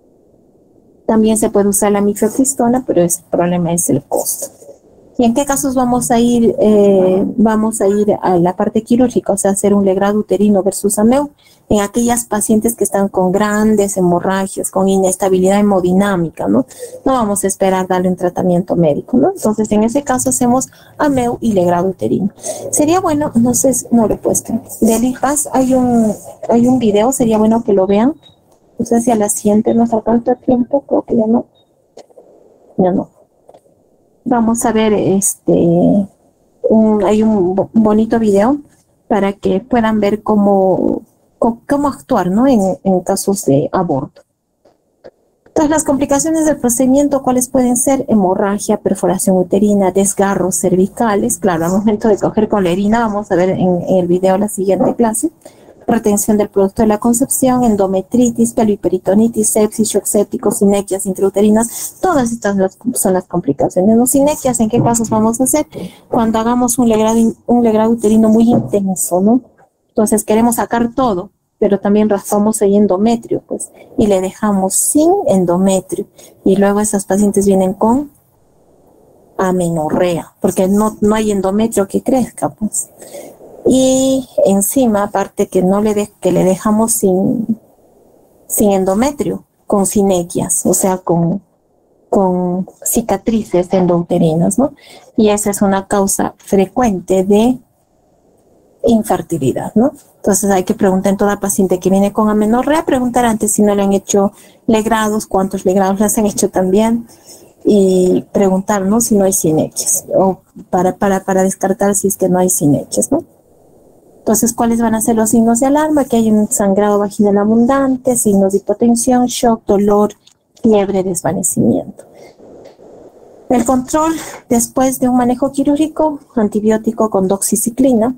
También se puede usar la mifepristona, pero el problema es el costo. ¿Y en qué casos vamos a ir eh, vamos a ir a la parte quirúrgica, o sea, hacer un legrado uterino versus A M E U? En aquellas pacientes que están con grandes hemorragias, con inestabilidad hemodinámica, ¿no? No vamos a esperar darle un tratamiento médico, ¿no? Entonces, en ese caso hacemos A M E U y legrado uterino. Sería bueno, no sé, no lo he puesto. Del I P A S hay un, hay un video, sería bueno que lo vean. No sé si a la siguiente nos alcanza tiempo, creo que ya no. Ya no. Vamos a ver, este, un, hay un bonito video para que puedan ver cómo, cómo, cómo actuar, ¿no? En, en casos de aborto. Entonces, las complicaciones del procedimiento, ¿cuáles pueden ser? Hemorragia, perforación uterina, desgarros cervicales. Claro, al momento de coger con la herina, vamos a ver en, en el video la siguiente clase. Retención del producto de la concepción, endometritis, pelviperitonitis, sepsis, shock séptico, sinequias intrauterinas, todas estas son las complicaciones. ¿No? Sinequias, ¿en qué casos vamos a hacer? Cuando hagamos un legrado, un legrado uterino muy intenso, ¿no? Entonces queremos sacar todo, pero también raspamos el endometrio, pues, y le dejamos sin endometrio. Y luego esas pacientes vienen con amenorrea, porque no, no hay endometrio que crezca, pues. Y encima, aparte que no le de, que le dejamos sin, sin endometrio, con sinequias, o sea, con, con cicatrices endouterinas, ¿no? Y esa es una causa frecuente de infertilidad, ¿no? Entonces hay que preguntar en toda paciente que viene con amenorrea, preguntar antes si no le han hecho legrados, cuántos legrados les han hecho también, y preguntar, ¿no? Si no hay sinequias, o para, para, para descartar si es que no hay sinequias, ¿no? Entonces, ¿cuáles van a ser los signos de alarma? Que hay un sangrado vaginal abundante, signos de hipotensión, shock, dolor, fiebre, desvanecimiento. El control después de un manejo quirúrgico, antibiótico con doxiciclina,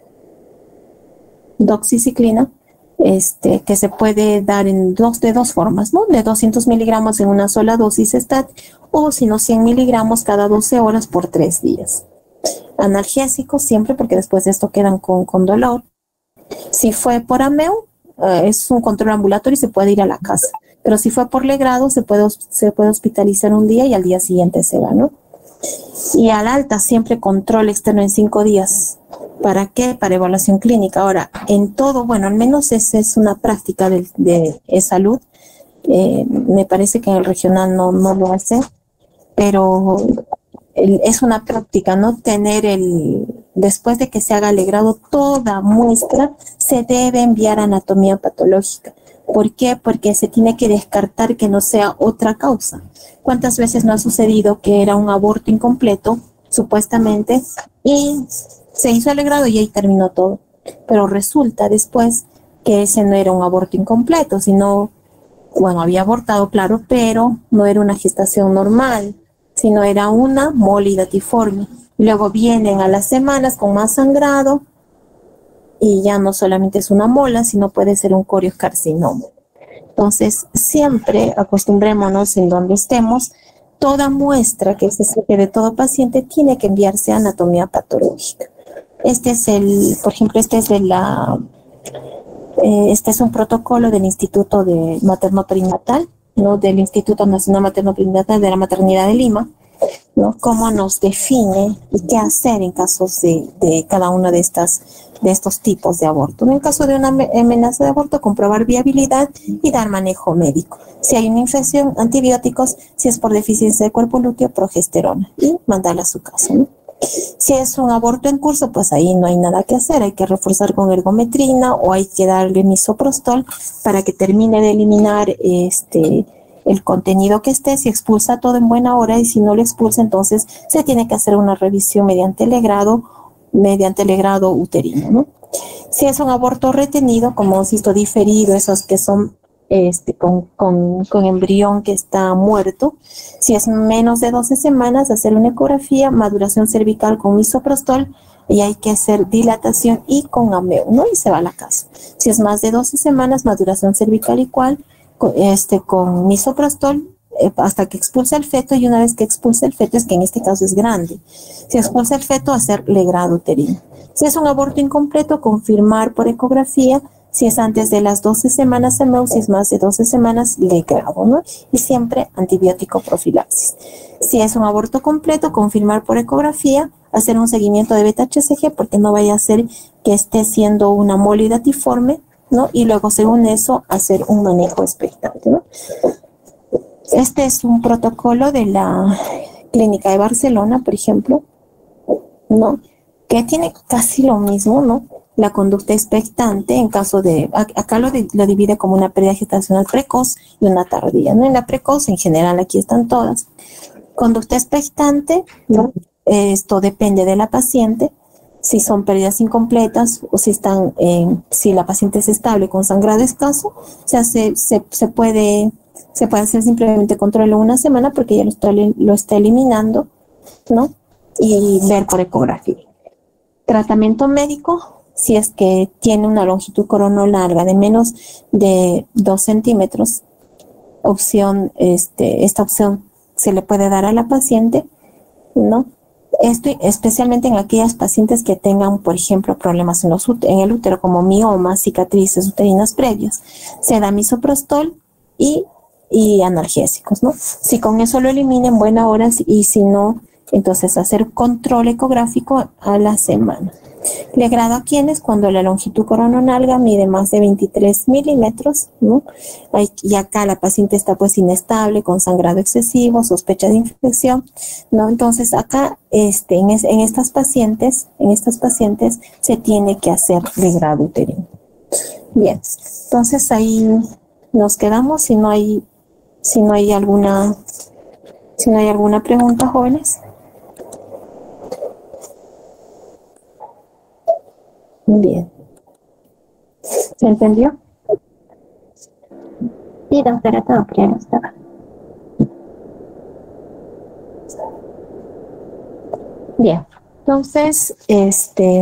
doxiciclina, este, que se puede dar en dos, de dos formas, ¿no? De doscientos miligramos en una sola dosis stat, o si no cien miligramos cada doce horas por tres días. Analgésicos siempre, porque después de esto quedan con, con dolor. Si fue por A M E U, uh, es un control ambulatorio y se puede ir a la casa. Pero si fue por legrado, se puede, se puede hospitalizar un día y al día siguiente se va, ¿no? Y al alta, siempre control externo en cinco días. ¿Para qué? Para evaluación clínica. Ahora, en todo, bueno, al menos esa es una práctica de, de, de salud. Eh, me parece que en el regional no, no lo hace, pero el, es una práctica, ¿no? Tener el, después de que se haga legrado, toda muestra se debe enviar a anatomía patológica. ¿Por qué? Porque se tiene que descartar que no sea otra causa. ¿Cuántas veces no ha sucedido que era un aborto incompleto, supuestamente, y se hizo el legrado y ahí terminó todo? Pero resulta después que ese no era un aborto incompleto, sino, bueno, había abortado, claro, pero no era una gestación normal, sino era una molidatiforme. Luego vienen a las semanas con más sangrado, y ya no solamente es una mola, sino puede ser un corioscarcinoma. Entonces, siempre acostumbrémonos en donde estemos, toda muestra que se saque de todo paciente tiene que enviarse a anatomía patológica. Este es el, por ejemplo, este es de la, eh, este es un protocolo del Instituto de Materno-Perinatal, ¿no? Del Instituto Nacional Materno-Perinatal de la Maternidad de Lima, ¿no? Cómo nos define y qué hacer en casos de, de cada uno de estas de estos tipos de aborto. En caso de una amenaza de aborto, comprobar viabilidad y dar manejo médico. Si hay una infección, antibióticos; si es por deficiencia de cuerpo lúteo, progesterona, y mandarla a su casa, ¿no? Si es un aborto en curso, pues ahí no hay nada que hacer, hay que reforzar con ergometrina o hay que darle misoprostol para que termine de eliminar este el contenido que esté. Si expulsa todo en buena hora, y si no lo expulsa, entonces se tiene que hacer una revisión mediante legrado, mediante legrado uterino, ¿no? Si es un aborto retenido, como cisto diferido, esos que son este, con, con, con embrión que está muerto, si es menos de doce semanas, hacer una ecografía, maduración cervical con misoprostol, y hay que hacer dilatación y con A M E U, ¿no? Y se va a la casa. Si es más de doce semanas, maduración cervical igual, este, con misoprostol, eh, hasta que expulsa el feto, y una vez que expulsa el feto, es que en este caso es grande, si expulsa el feto, hacer legrado uterino. Si es un aborto incompleto, confirmar por ecografía Si es antes de las doce semanas, M E U, si es más de doce semanas, legrado, ¿no? Y siempre antibiótico profilaxis. Si es un aborto completo, confirmar por ecografía, hacer un seguimiento de beta H C G, porque no vaya a ser que esté siendo una molidatiforme, ¿no? Y luego, según eso, hacer un manejo expectante, ¿no? Este es un protocolo de la Clínica de Barcelona, por ejemplo, ¿no? Que tiene casi lo mismo, ¿no? La conducta expectante en caso de, acá lo, de, lo divide como una pérdida gestacional precoz y una tardía, ¿no? En la precoz, en general, aquí están todas. Conducta expectante, ¿no? Esto depende de la paciente, si son pérdidas incompletas o si están, eh, si la paciente es estable con sangrado escaso, o sea, se, se, se puede, se puede hacer simplemente control en una semana porque ya lo está, lo está eliminando, ¿no? Y ver por ecografía. Tratamiento médico, si es que tiene una longitud coronal larga de menos de dos centímetros, opción, este, esta opción se le puede dar a la paciente, ¿no? Esto especialmente en aquellas pacientes que tengan, por ejemplo, problemas en, los, en el útero, como miomas, cicatrices uterinas previas. Se da misoprostol y, y analgésicos, ¿no? Si con eso lo eliminen, buena hora, y si no, entonces hacer control ecográfico a la semana. Legrado a quienes cuando la longitud coronal mide más de veintitrés milímetros, ¿no? Y acá la paciente está pues inestable, con sangrado excesivo, sospecha de infección, ¿no? Entonces acá este, en, es, en estas pacientes, en estas pacientes se tiene que hacer legrado uterino. Bien, entonces ahí nos quedamos. Si no hay, si no hay alguna, si no hay alguna pregunta, jóvenes. Bien. ¿Se entendió? Sí, doctora, todo claro estaba. Bien. Entonces, este,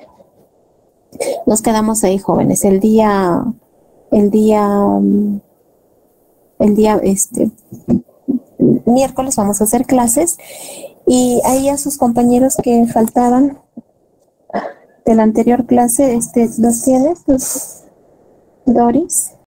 nos quedamos ahí, jóvenes. El día, el día, el día, este, miércoles vamos a hacer clases y ahí a sus compañeros que faltaban de la anterior clase, este, ¿los tienes, los, Doris?